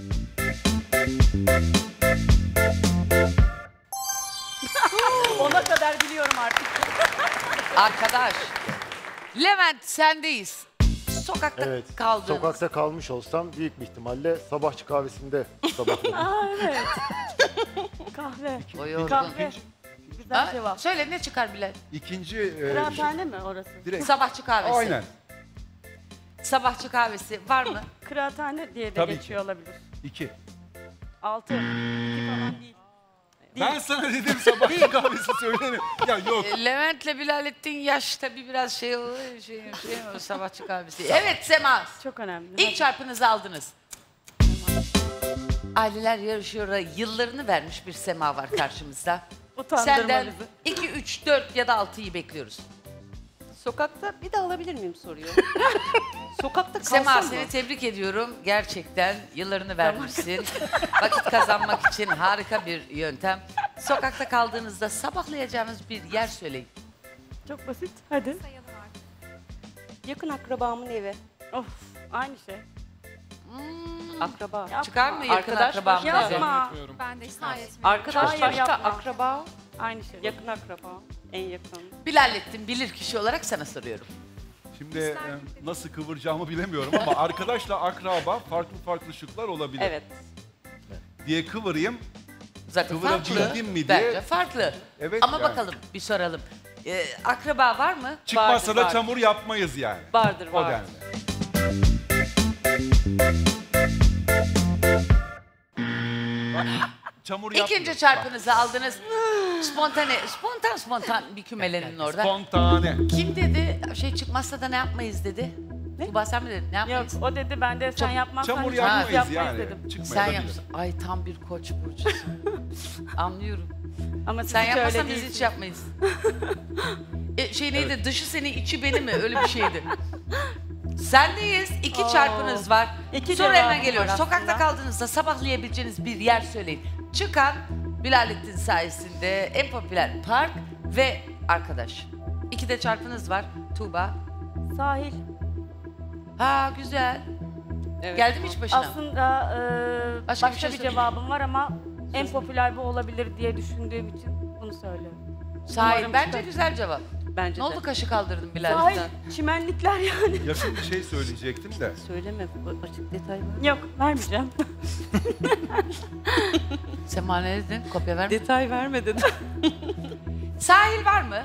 Ona kadar biliyorum artık. Arkadaş. Levent sendeyiz. Sokakta Evet. kaldığınız. Sokakta kalmış olsam büyük bir ihtimalle sabahçı kahvesinde sabahladım. Aa, evet. Kahve. O yorgun. Kahve. Güzel Ha, cevap. söyle ne çıkar Bilal? İkinci... Kıraathane mi orası? direkt. Sabahçı kahvesi. Aynen. Sabahçı kahvesi var mı? Kıraathane diye de Tabii geçiyor olabilir. 2. 6. 2 falan değil. Ben sana dedim sabahçı kahvesi söylerim. Ya yok. Levent'le Bilalettin yaş tabii biraz şey o sabahçı kahvesi. Evet Sema. Çok önemli. İlk çarpınızı aldınız. Aileler yarışıyor. Yıllarını vermiş bir Sema var karşımızda. Utandırma Senden bizi. 2, 3, 4 ya da 6'yı bekliyoruz. Sokakta bir de alabilir miyim soruyu? Sokakta kalsam Sema mı? seni tebrik ediyorum. Gerçekten yıllarını vermişsin. Vakit kazanmak için harika bir yöntem. Sokakta kaldığınızda sabahlayacağınız bir yer söyleyin. Çok basit. Hadi. Yakın akrabamın evi. Of, aynı şey. Akraba. Yapma. Çıkar mı yakın Arkadaş akrabamın başka- evi? Yapma. Ben de hiç etmiyorum. Arkadaş Hayır, başka, yapma. akraba, Aynı şey. yakın akraba, en yakın. Bilalettin bilir kişi olarak sana soruyorum. Şimdi nasıl kıvıracağımı bilemiyorum ama arkadaşla akraba farklı şıklar olabilir. Evet. Diye kıvırayım. Zaten farklı. Kıvırabildim mi diye. Bence farklı. Evet Ama yani. bakalım bir soralım. Akraba var mı? Çıkmazsa da vardır. çamur yapmayız yani. Vardır, O vardır. denli. Çamur İkinci yapmıyoruz. çarpınızı aldınız. Spontan bir kümelenin orada. Spontane. Kim dedi? Şey çıkmazsa da ne yapmayız dedi. Tuba sen mi dedin? Ne Yok, yapmayız? o dedi ben de sen yapmazsan Çamur hiç yapmayız yapmayız yani. dedim. Sen Çıkmayabilir. yapmışsın. Ay tam bir koç burcusun. Anlıyorum. Ama siz Sen hiç yapmasan öyle biz değilsiniz. hiç yapmayız. Şey neydi? Dışı seni, içi beni mi? Öyle bir şeydi. Sendeyiz. 2 çarpınız var. İki Sonra cevabım hemen geliyoruz. var Sokakta aslında. kaldığınızda sabahlayabileceğiniz bir yer söyleyin. Çıkan Bilalettin sayesinde en popüler park ve arkadaş. 2 de çarpınız var. Tuğba. Sahil. Ha güzel. Evet. Geldi mi hiç başına? Aslında Başka başka, bir şey bir söyle. cevabım var ama en popüler bu olabilir diye düşündüğüm için bunu söylüyorum. Sahil. Umarım Bence çıkar. güzel cevap. Bence Ne de. oldu kaşı kaldırdın Sahil, Bilalettin? çimenlikler yani. Yakın bir şey söyleyecektim de. Söyleme, bu açık detay var. Yok, vermeyeceğim. Sema ne dedin? Kopya ver. Detay verme dedim. Sahil var mı?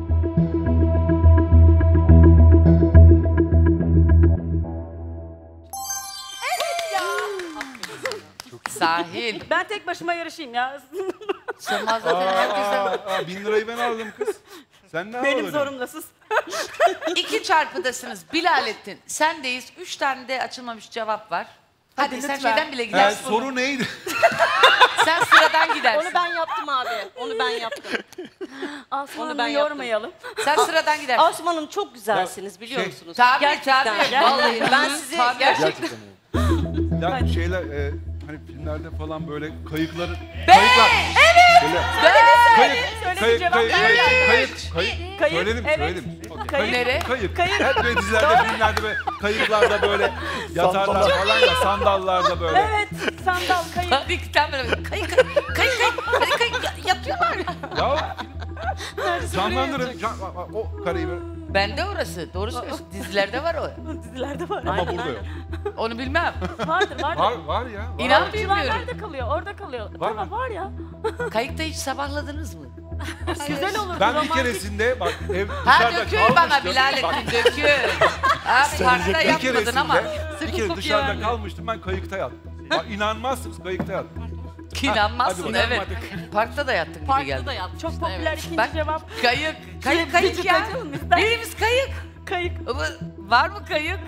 Sahil. Ben tek başıma yarışayım ya. Sema zaten herkesten... 1000 lirayı ben aldım kız. Sen ne Benim aldın? zorumla sus. 2 çarpıdasınız. Bilalettin. Sendeyiz. 3 tane de açılmamış cevap var. Hadi sen lütfen. şeyden bile gidersin. Soru neydi? Sen sıradan gidersin. Onu ben yaptım abi. Onu ben yaptım. Aslanı ben yormayalım. Sen sıradan gidersin. Asuman Hanım çok güzelsiniz biliyor şey- musunuz? Tabii Gerçekten. tabii. Vallahi Ben sizi tabii. gerçekten... Ya şeyler hani filmlerde falan böyle kayıkları... Kayıklar. Evet. Söyledi cevap. Kayık, Söyledim, evet. söyledim. Okey. Kayık. Nere? Kayık. Hep böyle dizilerde, filmlerde böyle kayıklarda böyle yatarlar falan ya, sandallarda böyle. Evet, sandal, kayık. Tabii böyle kayık. Hadi kayık yatıyorlar. Ya canlandırın. O kareyi böyle. Bende orası. Doğru söylüyorsun. Dizilerde var o. Dizilerde var. Ama burada yok. Onu bilmem. Vardır, vardır. Var ya. Var. İnan Civar bilmiyorum. nerede kalıyor? Orada kalıyor. Var Tamam mı? var ya. Kayıkta hiç sabahladınız mı? Güzel olur. Ben bir romantik. keresinde bak Ha dışarıda dökül bana kalmıştım. Bak, Bilalettin dökül. Ha parkta bir yapmadın ama. keresinde bir kere kokuyor dışarıda yani. kalmıştım, ben kayıkta yattım. Bak inanmazsınız, kayıkta yattım. İnanmazsın hadi evet. bakalım. Parkta da yattık gibi Parkta geldi. da yatmıştı. Çok popüler evet. ikinci Bak. cevap. Kayık ya. Kaçalım ister. Birimiz kayık. Kayık. Var mı kayık?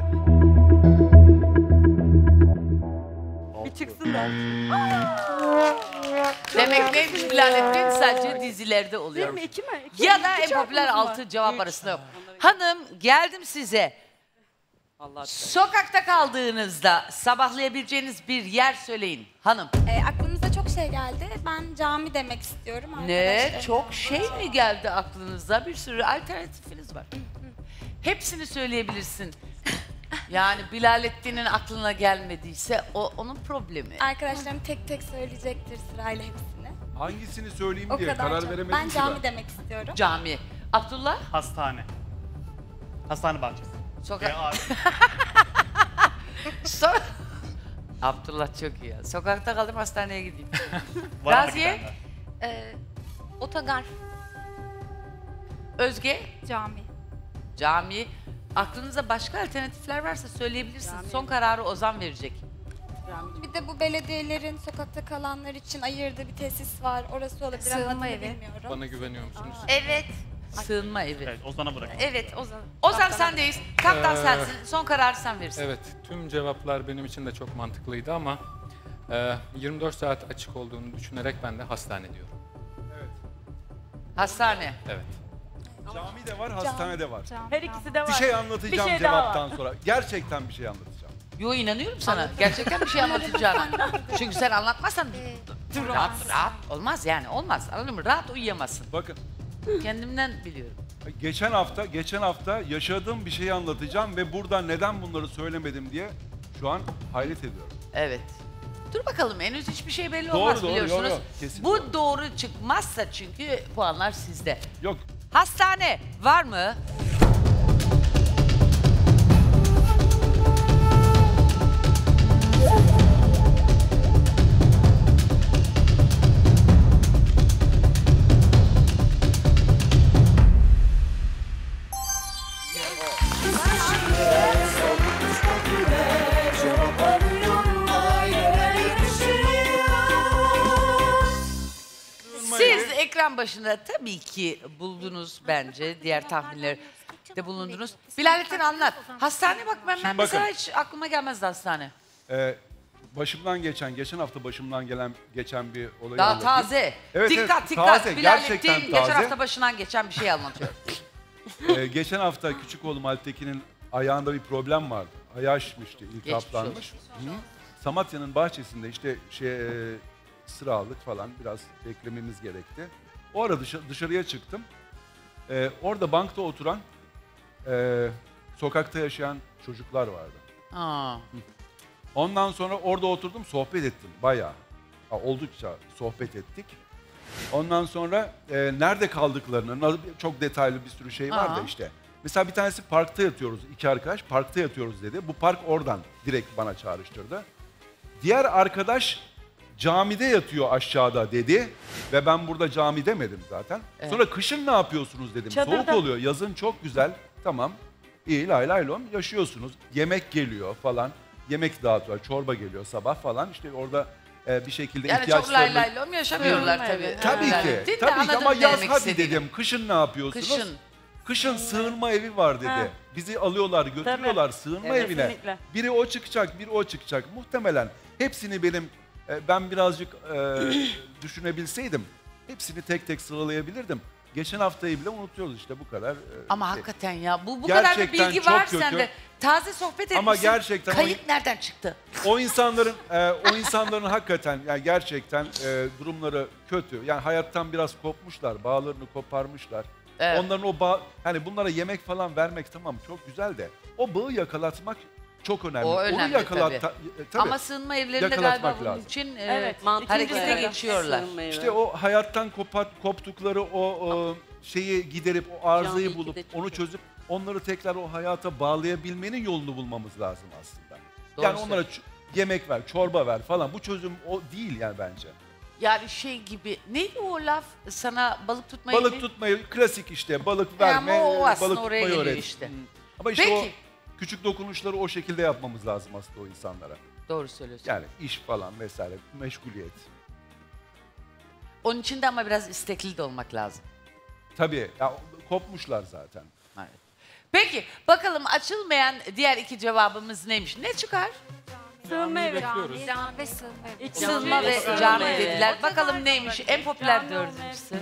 Bir çıksın da. Demek neymiş Bilalettin? Sadece dizilerde Değil oluyor. mi? İki mi? İki, Ya da iki en popüler çarpımız var. 6 cevap arasında yok. Hanım geldim size. Allah Sokakta kaldığınızda sabahlayabileceğiniz bir yer söyleyin. Hanım. Aklımıza çok şey geldi. Ben cami demek istiyorum Ne? arkadaşlarım. Çok şey mi geldi aklınıza? Bir sürü alternatifiniz var. Hepsini söyleyebilirsin. Yani Bilalettin'in aklına gelmediyse onun problemi. Arkadaşlarım tek tek söyleyecektir sırayla hepsini. Hangisini söyleyeyim O diye kadar karar çok. veremedim Ben ki cami demek istiyorum. Cami. Abdullah? Hastane. Hastane bahçesi. Sokak. Ya, Abdullah çok iyi ya. Sokakta kaldım hastaneye gideyim. var ama Raziye? gidenler. Otogar, Özge? cami. Cami. Aklınızda başka alternatifler varsa söyleyebilirsiniz. Son kararı Ozan verecek. Bir de bu belediyelerin sokakta kalanlar için ayırdığı bir tesis var. Orası olabilir ama Sığınma adını evi. bilmiyorum. Bana güveniyor musunuz? Evet. Sığınma evi. Evet, Ozan'a bırak. Evet Ozan. Ozan sendeyiz. Kaptan sensin. Son kararı sen verirsin. Evet, tüm cevaplar benim için de çok mantıklıydı ama 24 saat açık olduğunu düşünerek ben de hastane diyorum. Hastane. Evet. Cami de var, hastane de var. Her ikisi de var. Bir şey anlatacağım Bir şey daha cevaptan var. sonra. Gerçekten bir şey anlatacağım. Yo inanıyorum sana. Gerçekten bir şey anlatacağına. Çünkü sen anlatmazsan rahat olmaz yani olmaz. Anladın mı? Rahat uyuyamazsın. Bakın Kendimden biliyorum. geçen hafta yaşadığım bir şeyi anlatacağım ve burada neden bunları söylemedim diye şu an hayret ediyorum. Evet. Dur bakalım henüz hiçbir şey belli Doğru, olmaz doğru, biliyorsunuz. yok, kesin Bu doğru çıkmazsa çünkü puanlar sizde. Yok. Hastane var mı? Cevap arıyorum aileler yetişiyor. Siz ekran başında tabii ki buldunuz bence. Diğer tahminleri de bulundunuz. Bilalettin anlat. Hastane bak ben Şimdi mesela bakın. hiç aklıma gelmezdi hastane. Geçen hafta başımdan geçen bir olayı Daha anlatayım. taze. Evet, dikkat evet, dikkat. taze, Bilalettin gerçekten geçen taze. hafta başından geçen bir şey anlatıyor. Geçen hafta küçük oğlum Altekin'in ayağında bir problem vardı. Ayağı şişmişti, iltihaplanmış. Hı. Samatya'nın bahçesinde işte sıra aldık falan, biraz beklememiz gerekti. O ara dışarıya çıktım. Orada bankta oturan, sokakta yaşayan çocuklar vardı. Aa. Ondan sonra orada oturdum, sohbet ettim bayağı. Oldukça sohbet ettik. Ondan sonra nerede kaldıklarını, çok detaylı bir sürü şey var da işte. Mesela bir tanesi parkta yatıyoruz, iki arkadaş parkta yatıyoruz dedi. Bu park oradan direkt bana çağrıştırdı. Diğer arkadaş camide yatıyor aşağıda dedi. Ve ben burada cami demedim zaten. Evet. Sonra kışın ne yapıyorsunuz dedim. Çadırda. Soğuk oluyor, yazın çok güzel. Tamam, iyi lay lay lom yaşıyorsunuz. Yemek geliyor falan. Yemek dağıtıyor, çorba geliyor sabah falan. İşte orada bir şekilde Yani çok lay ihtiyaçlarını... lay lom yaşamıyorlar tabii. Tabii Bilalettin ki. de Tabii ki anladım ama ne yaz demek hadi istediğini. dedim. Kışın ne yapıyorsunuz? Kışın sığınma evi var dedi. Ha. Bizi alıyorlar, götürüyorlar sığınma Evet, evine. kesinlikle. Biri o çıkacak, biri o çıkacak. Muhtemelen hepsini ben birazcık düşünebilseydim hepsini tek tek sıralayabilirdim. Geçen haftayı bile unutuyoruz işte bu kadar. Ama hakikaten ya bu kadar bir Gerçekten bilgi çok var kötü. sende. Taze sohbet etmişsin. Ama gerçekten Kayıt nereden çıktı? O insanların hakikaten yani gerçekten durumları kötü. Yani hayattan biraz kopmuşlar, bağlarını koparmışlar. Evet. Onların o bağ, hani bunlara yemek falan vermek tamam çok güzel de o bağı yakalatmak çok önemli. O önemli tabii. Ama sığınma evlerinde Yakalatmak galiba bunun lazım. için Evet, harekete ikinci geçiyorlar. Sığınma evi. İşte o hayattan koptukları o şeyi giderip o arızayı Cami bulup ikide çok onu kötü. çözüp onları tekrar o hayata bağlayabilmenin yolunu bulmamız lazım aslında. Doğru Yani onlara yemek ver, çorba ver falan. Bu çözüm o değil yani bence. Yani şey gibi neydi o laf sana balık tutmayı Balık tutmayı klasik işte balık verme, ama o aslında balık oraya tutmayı geliyor öğret. işte. Ama işte Peki. o küçük dokunuşları o şekilde yapmamız lazım aslında o insanlara. Doğru söylüyorsun. Yani iş falan vesaire, meşguliyet. Onun için de ama biraz istekli de olmak lazım. Tabii ya, kopmuşlar zaten. Evet. Peki bakalım açılmayan diğer iki cevabımız neymiş? Ne çıkar? Sığınma evi. Bekliyoruz. Cami ve sığınma evi. Sığınma ve Sığınma cami evi. dediler. Bakalım neymiş? En popüler dördüncüsü.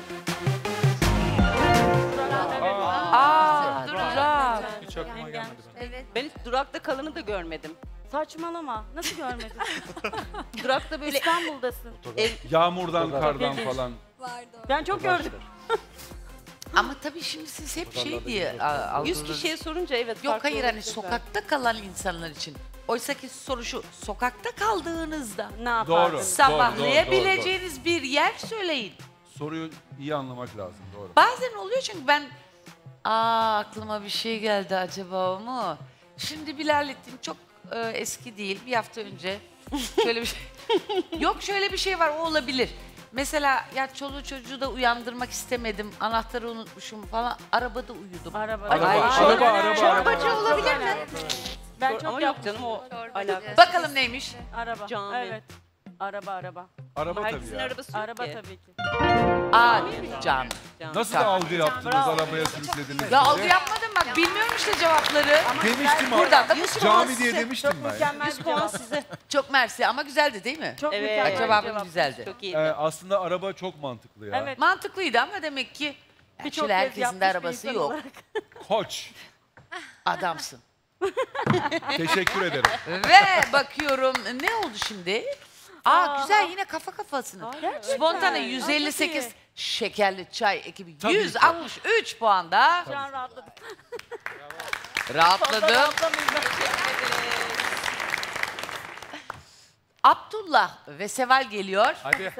Durak. Hiç aklıma gelmedi benim. Evet. Ben hiç durakta kalanı da görmedim. Saçmalama. Nasıl görmedin? Durakta böyle İstanbul'dasın. Yağmurdan, kardan falan. Vardı o. Ben çok gördüm. Ama tabii şimdi siz hep şey diye 100 algıladınız. kişiye sorunca evet. Yok farklı hayır hani olabilir. sokakta kalan insanlar için. Oysa ki soru şu, sokakta kaldığınızda Ne yapardın? Doğru. sabahlayabileceğiniz bir yer söyleyin. Soruyu iyi anlamak lazım, doğru. Bazen oluyor çünkü ben aklıma bir şey geldi acaba o mu? Şimdi Bilalettin çok eski değil bir hafta önce şöyle bir şey. Yok şöyle bir şey var o olabilir. Mesela ya çoluğu çocuğu da uyandırmak istemedim. Anahtarı unutmuşum falan. Arabada uyudum. Araba. Araba, Ay, araba, araba, çorbacı araba. olabilir mi? Ben çok Ama yok canım o alakası. Bakalım neymiş? Araba. Cami. Evet. Araba. Araba tabii Herkesin ya. arabası yok Araba ki. tabii ki. Cami. Nasıl da algı yaptınız, arabaya sürüklediniz? Ya bizi? algı yapmadım bak bilmiyorum işte cevapları. Demiştim Buradan da cami diye demiştim ben. Mükemmel 100 bir puan cevap. size. Çok mersi ama güzeldi değil mi? Çok Evet. mükemmel bir Cevabın cevap. güzeldi. Çok iyi. Aslında araba çok mantıklı ya. Evet. Mantıklıydı ama demek ki Birçok şöyle kez herkesin yapmış de bir arabası insan yok. olarak. Koç. Adamsın. Teşekkür ederim. Ve bakıyorum ne oldu şimdi? Güzel yine kafa kafasına. Gerçekten. Spontane Aa, 158 çok iyi. şekerli çay ekibi Tabii ki. 163 puanda. Şu an rahatladım. Rahatladım. Rahatlamayayım ben. Abdullah ve Seval geliyor. Hadi.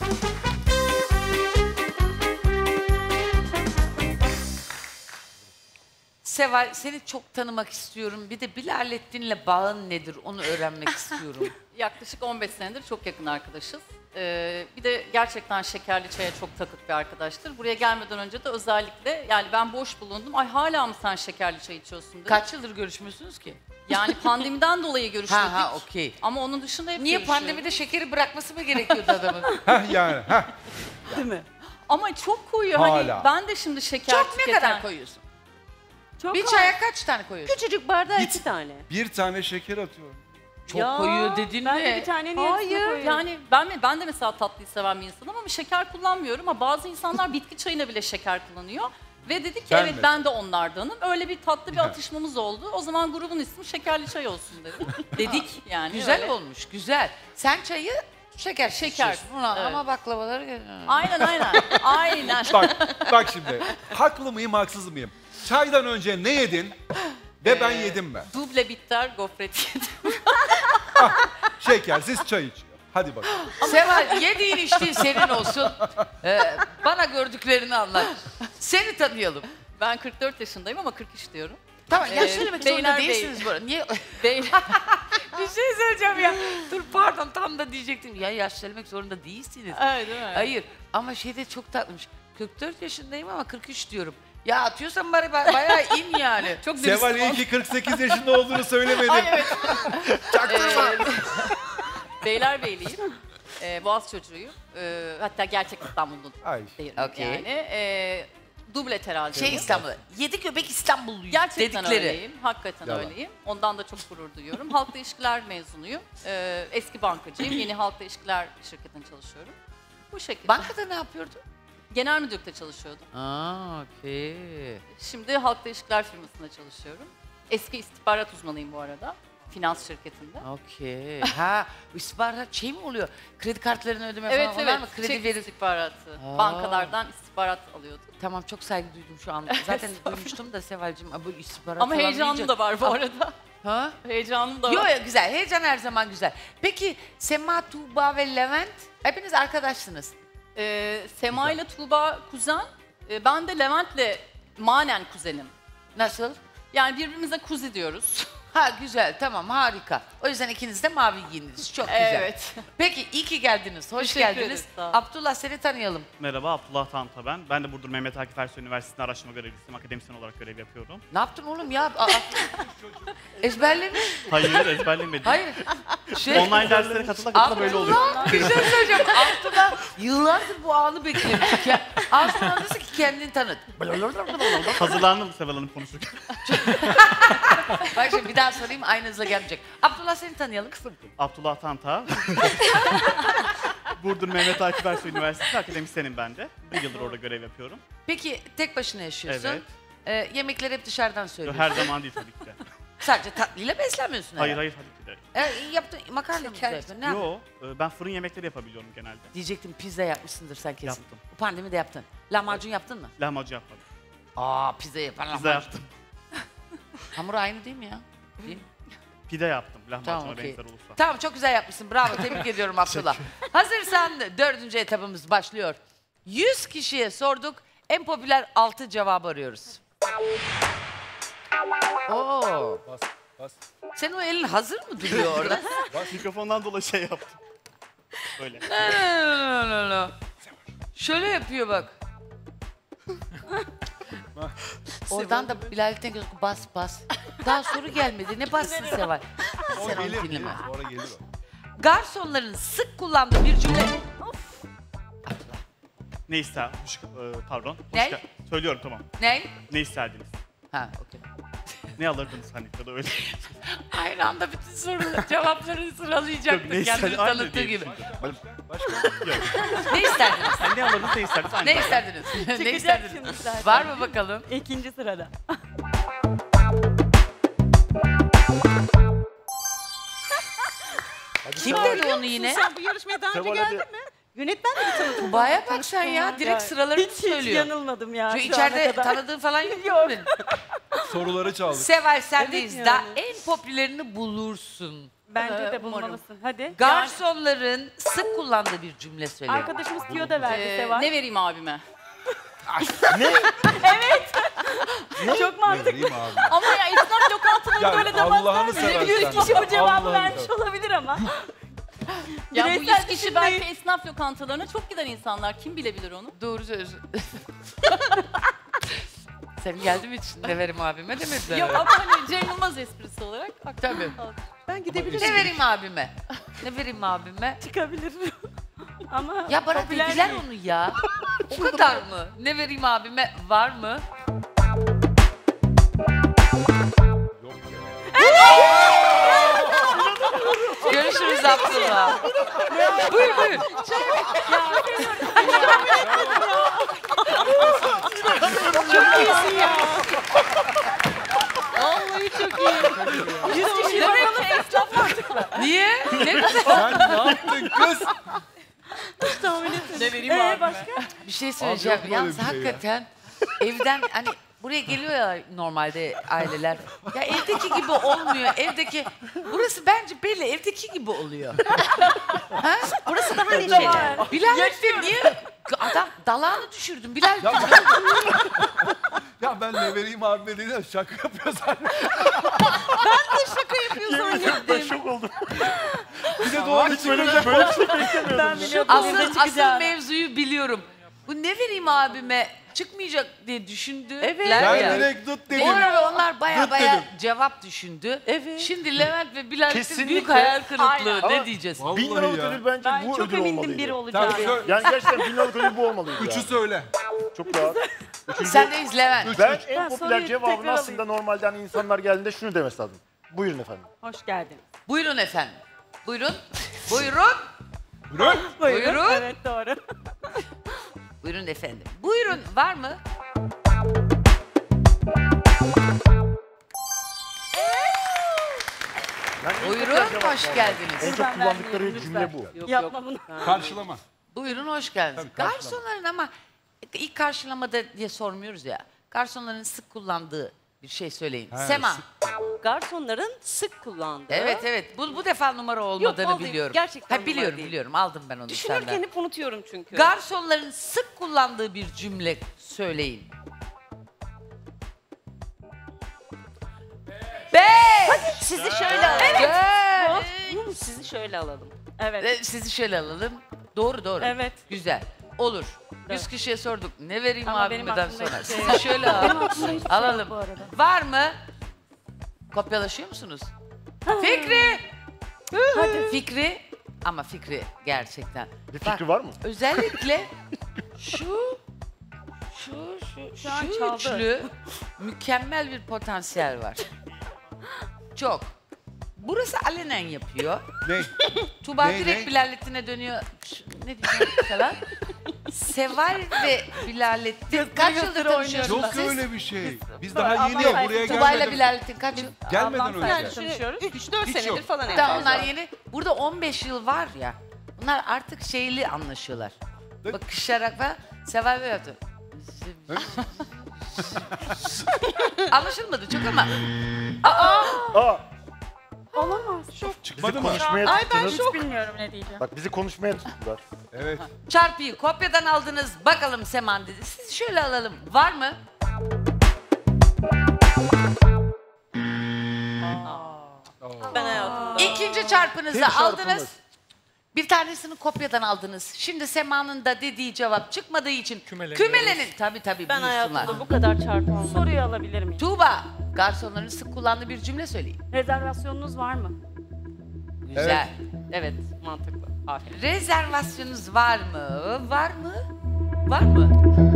Seval seni çok tanımak istiyorum. Bir de Bilalettin'le bağın nedir onu öğrenmek istiyorum. Yaklaşık 15 senedir çok yakın arkadaşız. Bir de gerçekten şekerli çaya çok takık bir arkadaştır. Buraya gelmeden önce de özellikle yani ben boş bulundum. Ay hala mı sen şekerli çay içiyorsun dedim. Kaç yıldır görüşmüyorsunuz ki? Yani pandemiden dolayı görüşmedik. Okey. Ama onun dışında hep Niye görüşüyoruz. pandemide şekeri bırakması mı gerekiyordu adamın? Heh yani. Heh. Değil mi? Ama çok koyuyor. Hala. Hani ben de şimdi şeker Çok ne tüketen... kadar koyuyorsun? Çok Bir az. çaya kaç tane koyuyorsun? Küçücük bardağa Git. 2 tane. Bir tane şeker atıyorum. Çok koyuyor dedin ben mi? de bir tanenin yarısını Hayır. koyuyorum. Yani ben de mesela tatlıyı seven bir insanım ama şeker kullanmıyorum. Ama bazı insanlar bitki çayına bile şeker kullanıyor. Ve dedi ki Ben evet mesela. ben de onlardanım. Öyle bir tatlı bir atışmamız oldu. O zaman grubun ismi şekerli çay olsun dedi. Dedik yani. Güzel öyle. olmuş, güzel. Sen çayı şeker Şeker, Ulan evet. ama baklavaları... Aynen. Aynen. Bak şimdi. Haklı mıyım, haksız mıyım? Çaydan önce ne yedin ve ben yedim mi? Duble bitter gofret yedim. Şekersiz çay içiyor. Hadi bakalım. Seval yediğin içtiğin senin olsun. Bana gördüklerini anlat. Seni tanıyalım. Ben 44 yaşındayım ama 43 diyorum. Tamam yaş söylemek zorunda Beyler Bey. değilsiniz bu arada. Niye? Beyler, Bir şey söyleyeceğim ya. Dur pardon tam da diyecektim. Ya yaş söylemek zorunda değilsiniz. evet, değil mi? Hayır ama şeyde çok tatlıymış. 44 yaşındayım ama 43 diyorum. Ya atıyorsan bari bayağı in yani. Çok dürüst Seval iyi ol. ki 48 yaşında olduğunu söylemedin. Ay, evet. Beylerbeyliyim. Boğaz çocuğuyum. Hatta gerçek İstanbul'da Ay. değilim Okey. yani. Duble teraziyim. İstanbul. Yedi göbek İstanbulluyuz Gerçekten dedikleri. öyleyim. Hakikaten Yalan. öyleyim. Ondan da çok gurur duyuyorum. Halkla ilişkiler mezunuyum. Eski bankacıyım. Yeni halkla ilişkiler şirketinde çalışıyorum. Bu şekilde. Bankada ne yapıyordun? Genel müdürlükte çalışıyordum. Okey. Şimdi halkla ilişkiler firmasında çalışıyorum. Eski istihbarat uzmanıyım bu arada. Finans şirketinde. Okey. Ha, istihbarat şey mi oluyor? Kredi kartlarını ödeme Evet falan evet. var mı? Kredi Çek verip... istihbaratı. Aa. Bankalardan istihbarat alıyordum. Tamam çok saygı duydum şu anda. Zaten duymuştum da Seval'cim bu istihbarat Ama falan heyecanım deyince- da var bu arada. Ha? Heyecanım da Yok var. yok güzel. Heyecan her zaman güzel. Peki Sema, Tuğba ve Levent hepiniz arkadaşsınız. Sema ile Tuğba kuzen. Ben de Levent'le manen kuzenim. Nasıl? Yani birbirimize kuzi diyoruz. Ha güzel tamam harika. O yüzden ikiniz de mavi giyindiniz. Çok güzel. Evet. Peki iyi ki geldiniz. Hoş Teşekkür geldiniz. ederiz, sağ ol. Abdullah seni tanıyalım. Merhaba, Abdullah Tanta ben. Ben de Burdur Mehmet Akif Ersoy Üniversitesi'nde araştırma görevlisiyim. Akademisyen olarak görev yapıyorum. Ne yaptın oğlum ya? Ezberlemiş. Hayır, ezberlemedim. Hayır. Online derslere katıla böyle oluyor. Abdullah bir şey söyleyeceğim. Abdullah yıllardır bu anı beklemiş. Abdullah nasıl ki kendini tanıt. Hazırlandım Seval Hanım konuşurken. Bak şimdi bir daha sorayım aynı hızla gelmeyecek. Abdullah seni tanıyalım. Abdullah Tanta. Burdur Mehmet Akif Ersoy Üniversitesi akademisyenim ben de. Bir yıldır orada görev yapıyorum. Peki tek başına yaşıyorsun. Evet. Yemekleri hep dışarıdan söylüyorsun. Her zaman değil tabii ki de. Sadece tatlıyla beslenmiyorsun Hayır herhalde. hayır tabii ki de. Yaptın makarna mı yapıyorsun? Ne yaptın? Yo, ben fırın yemekleri yapabiliyorum genelde. Diyecektim pizza yapmışsındır sen kesin. Yaptım. Bu pandemide yaptın. Lahmacun yaptın mı? Lahmacun yapmadım. Pizza yapan Pizza lahmacun. yaptım. Hamur aynı değil mi ya? Değil mi? Pide yaptım. Lahmacuna Tamam, okey. benzer olursa. Tamam çok güzel yapmışsın. Bravo. Tebrik ediyorum Abdullah. Hazırsan 4. etabımız başlıyor. 100 kişiye sorduk. En popüler 6 cevabı arıyoruz. Oo. Bas. Senin o elin hazır mı duruyor orada? Mikrofondan dolayı şey yaptım. Böyle. No. Şöyle yapıyor bak. Oradan da Bilal'den gözüküyor. Bas. Daha soru gelmedi. Ne bassın Seval? O Sen onu gelir, dinleme. sonra gelir o. Garsonların sık kullandığı bir cümle. Ne ister? Pardon. Ne? Söylüyorum tamam. Ne? Ne isterdiniz? Ha, okey. Ne alırdınız hani ya da öyle. Aynı anda bütün soruları, cevapları sıralayacaktık. Yok, ne Kendini ister- aynı tanıttığı diye gibi. Başka? Ne isterdiniz? Hani ne alırdınız ne isterdiniz? Aynı Ne şey. isterdiniz? ne Çıkacak isterdiniz? şimdi zaten. Var mı bakalım? İkinci sırada. Kim dedi onu yine? Sen bu yarışmaya daha önce Seval geldin hadi. mi? Yönetmen de mi tanıdın? Tuba'ya bak sen ya. Direkt sıralarını Hiç söylüyor. yanılmadım ya. Şu şu içeride ana kadar. tanıdığın falan yok mu? Yok. Soruları çaldık. Seval sendeyiz. Evet Daha yani. en popülerini bulursun. Bence de Umarım. bulmalısın. Hadi. Garsonların sık kullandığı bir cümle söyle. Arkadaşımız tüyo da verdi Seval. Ne vereyim abime? Çok mantıklı. Vereyim abi. Ama ya esnaf lokantaları Ya böyle demezler Allah'ını mi? seversen. Bir kişi bu cevabı Allah'ını vermiş seversen. olabilir ama. Ya bu 100 Bireysel kişi düşünmeyi- belki esnaf lokantalarına çok giden insanlar. Kim bilebilir onu? Doğru söylüyorsun. Sen geldi mi hiç ne vereyim abime demediler. Yok ama hani Cem Yılmaz esprisi olarak. Tabii. Ben gidebilirim. Ne vereyim abime? Ne vereyim abime? Çıkabilir. Ama Ya bana popüler dediler değil. onu ya. O kadar mı? Ne vereyim abime? Var mı? Yok ya. Görüşürüz Abdullah. Buyur buyur. Çok iyisin ya. Vallahi çok iyi. 100 kişi bakalım esnaf mantıklı. Niye? Ne güzel. Sen ne yaptın kız? Tahmin etmedim. Ne vereyim abime? Başka? Bir şey söyleyeceğim. Abi yok böyle Yalnız bir şey ya. hakikaten evden hani buraya geliyor ya normalde aileler. Ya evdeki gibi olmuyor. Evdeki burası bence belli evdeki gibi oluyor. Ha? Burası daha neşeli. var. Bilal Efe niye? Adam dalağını düşürdün Bilal. Ya, ya ben ne vereyim abi dediğinde şaka yapıyor zaten. Ben şok oldum. Bir de doğru Hiç böyle bir şey beklemiyordum. Ben biliyordum. Asıl mevzuyu biliyorum. Bu ne vereyim abime çıkmayacak diye düşündüler Evet. ya. Ben direkt tut dedim. Bu arada onlar baya Dıt baya dedim. cevap düşündü. Evet. Şimdi Levent ve Bilal için Kesinlikle. büyük hayal kırıklığı. Aynen. Ne Ama diyeceğiz? 1000 liralık ya. ödül bence Ben bu çok ödül emindim olmalıydı. biri Tamam, olacağını. söyle. Yani gerçekten 1000 liralık ödül bu olmalıydı. Üçü yani. söyle. Çok rahat. Sendeyiz Levent. Ben en Ben popüler soruyu cevabını tekrar aslında normalde hani insanlar geldiğinde şunu demesi lazım. Buyurun efendim. Hoş geldin. Buyurun efendim. Buyurun. Buyurun. Buyurun. Buyurun. Evet doğru. Buyurun efendim. Buyurun var mı? Yani en Buyurun popüler cevap hoş var. geldiniz. En çok Ben kullandıkları vermeyeyim, cümle lütfen. bu. Yok, Yapma yok. bunu. Karşılama. Buyurun hoş geldiniz. Tabii, karşılama. Garsonların ama ilk karşılamada diye sormuyoruz ya. Garsonların sık kullandığı bir şey söyleyin. He, Sema. sık. Garsonların sık kullandığı. Evet evet. Bu defa numara olmadığını vallahi biliyorum. gerçekten Ha, biliyorum numara değil. biliyorum. Aldım ben onu Düşünürken senden. hep unutuyorum çünkü. Garsonların sık kullandığı bir cümle söyleyin. 5. Sizi şöyle alalım. Evet. Sizi şöyle alalım. Evet. Sizi şöyle alalım. Doğru doğru. Evet. Güzel. Olur. 100 Evet. kişiye sorduk. Ne vereyim Ama benim abimden aklımda sonra? hiçbir şey Sizi şöyle alalım. Aklımda hiçbir şey Alalım. yok bu arada. Var mı? Kopyalaşıyor musunuz? Fikri! Hadi. Fikri. Ama Fikri gerçekten. Bir Bak, fikri var mı? özellikle şu an çaldı. üçlü mükemmel bir potansiyel var. Çok. Burası alenen yapıyor. Ne? Tuğba Ne, direkt ne? Bilalettin'e dönüyor. Ne diyeceğim falan. Seval ve Bilalettin kaç yıldır tanışıyorsunuz Yok siz? öyle bir şey. Biz daha yeni Abla buraya Tuğba ile gelmeden. Bilalettin kaç yıl? Gelmeden Ablam önce. sayesinde tanışıyoruz. 3-4 Hiç senedir yok. falan en Daha fazla. onlar yeni. Burada 15 yıl var ya. Bunlar artık şeyli anlaşıyorlar. Bakışarak falan. Seval ve yaptı. Anlaşılmadı çok ama. Aa, Olamaz. Çok. Çıkmadı mı? konuşmaya Ay ben tuttunuz. Hiç bilmiyorum ne diyeceğim. Bak bizi konuşmaya tuttular. Evet. Çarpıyı kopyadan aldınız. Bakalım Seman dedi. Siz şöyle alalım. Var mı? Ben hayatımda. İkinci çarpınızı Tek aldınız. çarpımız. Bir tanesini kopyadan aldınız. Şimdi Sema'nın da dediği cevap çıkmadığı için Kümeleniyoruz. kümelenin. Tabii Ben buyursunlar. hayatımda bu kadar çarpı olmadı. Soruyu alabilir miyim? Tuğba Garsonların sık kullandığı bir cümle söyleyin. Rezervasyonunuz var mı? Güzel. Evet, mantıklı. Aferin. Rezervasyonunuz var mı? Var mı? Var mı?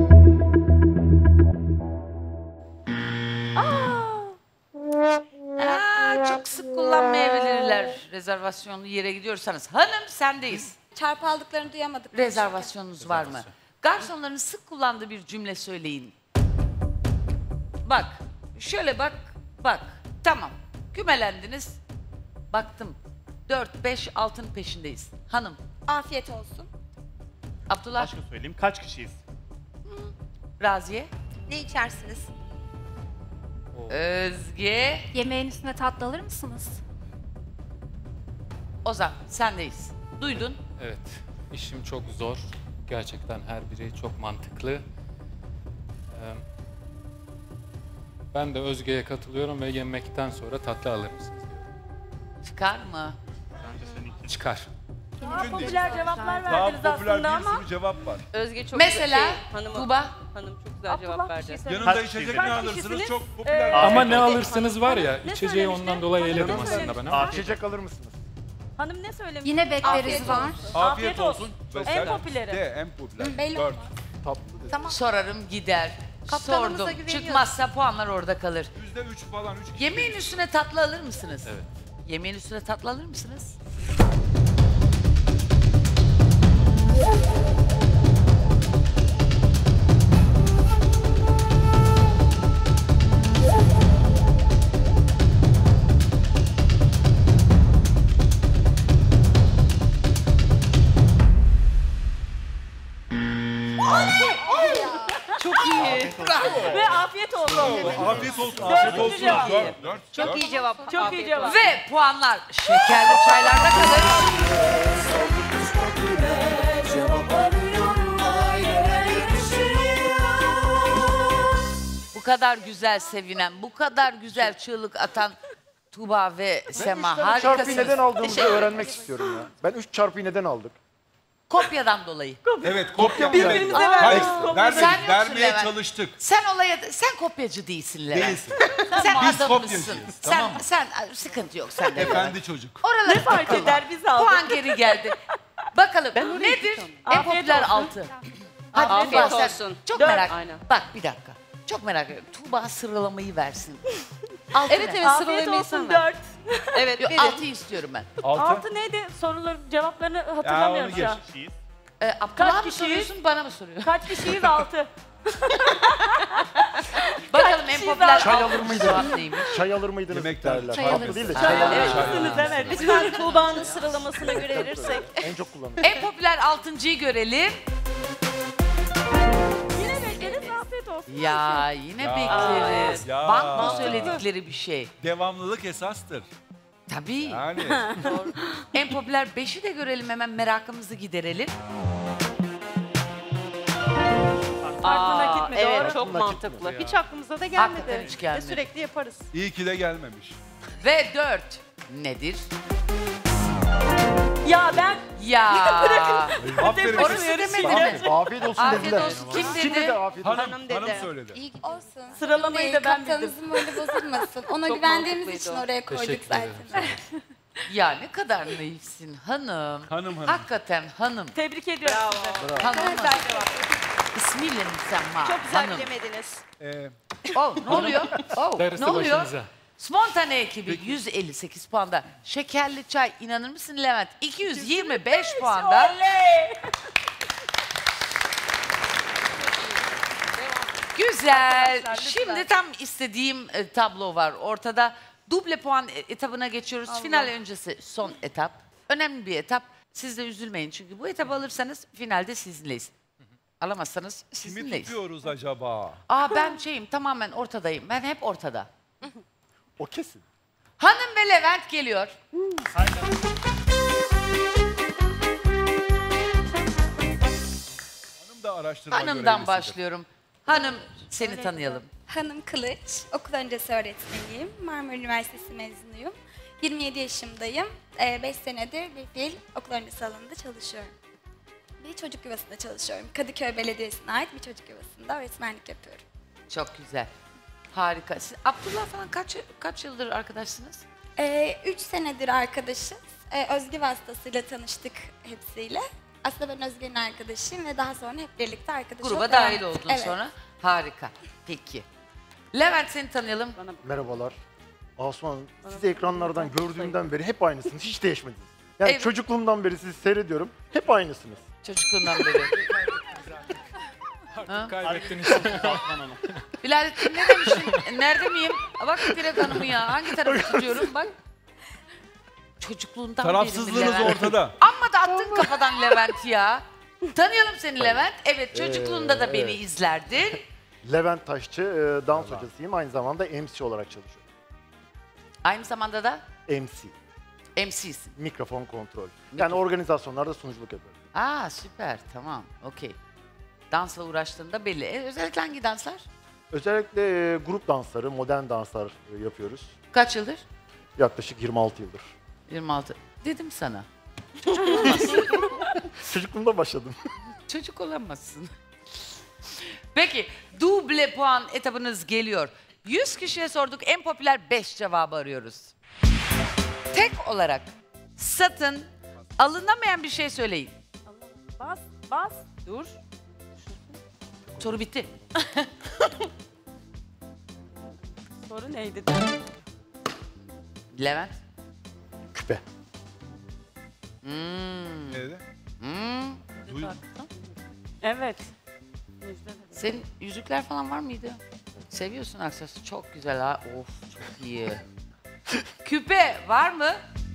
Çok sık kullanmayabilirler rezervasyonlu yere gidiyorsanız. Hanım sendeyiz. Çarpı aldıklarını duyamadık. Rezervasyonunuz var mı? Garsonların sık kullandığı bir cümle söyleyin. Bak, şöyle bak, bak. Tamam, kümelendiniz. Baktım, 4, 5 altın peşindeyiz. Hanım, Afiyet olsun. Abdullah, Başka söyleyeyim. Kaç kişiyiz? Raziye, Ne içersiniz? Özge, Yemeğin üstüne tatlı alır mısınız? Ozan sendeyiz. Duydun. Evet, işim çok zor. Gerçekten her biri çok mantıklı. Ben de Özge'ye katılıyorum ve yemekten sonra tatlı alır mısınız diyorum. Çıkar mı? Bence seninki. Çıkar. Daha popüler cevaplar Daha verdiniz popüler aslında bir ama. sürü cevap var. Özge çok Mesela hanım, Tuğba. hanım çok güzel Abdullah cevap bir verdi. şey söyle. Yanında Kaç içecek kişisiniz? ne alırsınız? kişisiniz? Çok popüler. Ama Evet. ne alırsınız var ya, Ne içeceği söylemişti? ondan dolayı Hanım eledim ne aslında ben söylemişti? ama. İçecek alır mısınız? Hanım ne söylemiş? Yine bekleriz Afiyet var. olsun. Afiyet olsun. En popüleri. De, en popüler. Belli 4. olmaz. Tatlı dedi. Tamam. Sorarım gider. Kaptanımıza Sordum. güveniyoruz. Çıkmazsa puanlar orada kalır. %3 falan 3 kişi. Yemeğin üstüne tatlı alır mısınız? Evet. Yemeğin üstüne tatlı alır mısınız? Çok iyi. Ve afiyet olsun. Afiyet olsun. Afiyet olsun. cevap. 4. Çok iyi cevap. Çok iyi cevap. Ve puanlar şekerli çaylarda kalır. Cevap arıyorum aileler yarışıyor. Bu kadar güzel sevinen, bu kadar güzel çığlık atan Tuğba ve Sema Çarpıyı harikasınız. neden aldığımızı Teşekkür öğrenmek istiyorum ya. Ben 3 çarpıyı neden aldık? Kopyadan dolayı. Evet, kopya Birbirimize Hayır, verdik. Sen vermedik. yoksun Vermeye Levent. çalıştık. Sen kopyacı değilsin Levent. Değilsin. Sen Biz adammışsın. kopyacıyız, tamam mı? Sen sıkıntı yok sende. Levent. Efendi çocuk. Oraları Ne fark takılma. eder biz aldık. Puan geri geldi. Bakalım Ben oraya nedir? gideceğim. En Afiyet popüler olsun. 6. Hadi Afiyet Tuğba, sen- olsun. Çok Dört. merak. Aynen. Bak bir dakika. Çok merak ediyorum. Tuğba sıralamayı versin. Altı Evet ne? evet Afiyet sıralamayı olsun sen ver. 4. Evet Yok, verin. 6'yı istiyorum ben. 6. 6 neydi? Soruların cevaplarını Ya hatırlamıyorum onu şu an. geç. Kişiyiz. Abdullah mı kişiyiz? soruyorsun bana mı soruyor? Kaç kişiyiz? 6. Bakalım en kişiyiz popüler abi? Çay altı alır mıydınız? cevap neymiş? Çay alır mıydınız Yemekler. derler. Çay Tatlı alırız. değil de Çay çay alır. alırız. Çay Haklısınız alır. evet. Lütfen Tuğba'nın sıralamasına göre verirsek. En çok kullanılır. En popüler 6.'yı görelim. Yine bekleriz afiyet olsun. Ya yine Ya, bekleriz. ya. Banko söyledikleri bir şey. Devamlılık esastır. Tabii. Yani. En popüler 5'i de görelim, hemen merakımızı giderelim. Aklına gitmedi. Evet Doğru. çok Aklına mantıklı. Hiç aklımıza da Hakikaten gelmedi. hiç gelmedi. Ve sürekli yaparız. İyi ki de gelmemiş. Ve 4 nedir? Ya ben Ya. Aferin. Orası demedi mi? Afiyet, afiyet olsun Afiyet dediler. olsun. Kim Kim dedi? dedi afiyet olsun? Hanım, Hanım dedi. hanım söyledi. İyi olsun. Sıralamayı da ben bildim. Kaptanınızın morali bozulmasın. Ona Çok güvendiğimiz mantıklıydı için o. oraya koyduk Teşekkür zaten. ederim. Ya ne kadar naifsin hanım. Hanım. Hakikaten hanım. Tebrik ediyorum sizi. Hanım. Güzel cevap. İsmiyle müsemma. Çok güzel hanım. bilemediniz. Oh, ne oluyor? Oh, Darısı ne oluyor? başınıza. Spontane ekibi 158 puanda. Şekerli çay, inanır mısın Levent? 225 puanda. Oley! Güzel. Arkadaşlar, lütfen. Şimdi tam istediğim tablo var ortada. Duble puan etabına geçiyoruz. Final öncesi son etap. Önemli bir etap. Siz de üzülmeyin çünkü bu etabı alırsanız finalde sizinleyiz. Alamazsanız Kimi sizinleyiz. tutuyoruz acaba? Ben tamamen ortadayım. Ben hep ortada. O kesin. Hanım ve Levent geliyor. Hanım da araştırma Hanımdan görevlisidir. başlıyorum. Hanım seni tanıyalım. Hanım Kılıç, okul öncesi öğretmeniyim. Marmara Üniversitesi mezunuyum. 27 yaşındayım. 5 senedir bir fiil okul öncesi alanında çalışıyorum. Bir çocuk yuvasında çalışıyorum. Kadıköy Belediyesi'ne ait bir çocuk yuvasında öğretmenlik yapıyorum. Çok güzel. Harika. Siz, Abdullah falan kaç yıldır arkadaşsınız? 3 senedir arkadaşız. Özge vasıtasıyla tanıştık hepsiyle. Aslında ben Özge'nin arkadaşıyım ve daha sonra hep birlikte arkadaş Gruba olup dahil devam ettik. oldun sonra. Harika. Peki. Levent seni tanıyalım. Merhabalar. Asuman Hanım, sizi ekranlardan gördüğümden beri hep aynısınız. Hiç değişmediniz. Yani Evet. çocukluğumdan beri sizi seyrediyorum. Hep aynısınız. Çocukluğundan beri. Artık kaybettin işte. Bilalettin ne demiştin? Nerede miyim? Bak Dilek Hanım'ı ya. Hangi tarafı tutuyorum? Bak. Çocukluğundan beri Tarafsızlığınız Levent. ortada. Amma da attın kafadan Levent ya. Tanıyalım seni Levent. Evet çocukluğunda da beni evet. izlerdin. Levent Taşçı, dans hocasıyım. Aynı zamanda MC olarak çalışıyorum. Aynı zamanda da MC, MC'sin. mikrofon kontrol. Yani organizasyonlarda sunuculuk yapıyorum. Aa süper tamam okey. Dansla uğraştığında belli. Özellikle hangi danslar? Özellikle grup dansları, modern danslar yapıyoruz. Kaç yıldır? Yaklaşık 26 yıldır. 26. Dedim sana. Çocukluğumda başladım. Çocuk olamazsın. Peki, duble puan etabınız geliyor. 100 kişiye sorduk, en popüler 5 cevabı arıyoruz. Tek olarak satın alınamayan bir şey söyleyin. Bas. Dur. Soru bitti. Soru neydi? Levent. Küpe. Neydi? Evet. Senin yüzükler falan var mıydı? Seviyorsun aksesuarı. Çok güzel ha. Of çok iyi. Küpe var mı?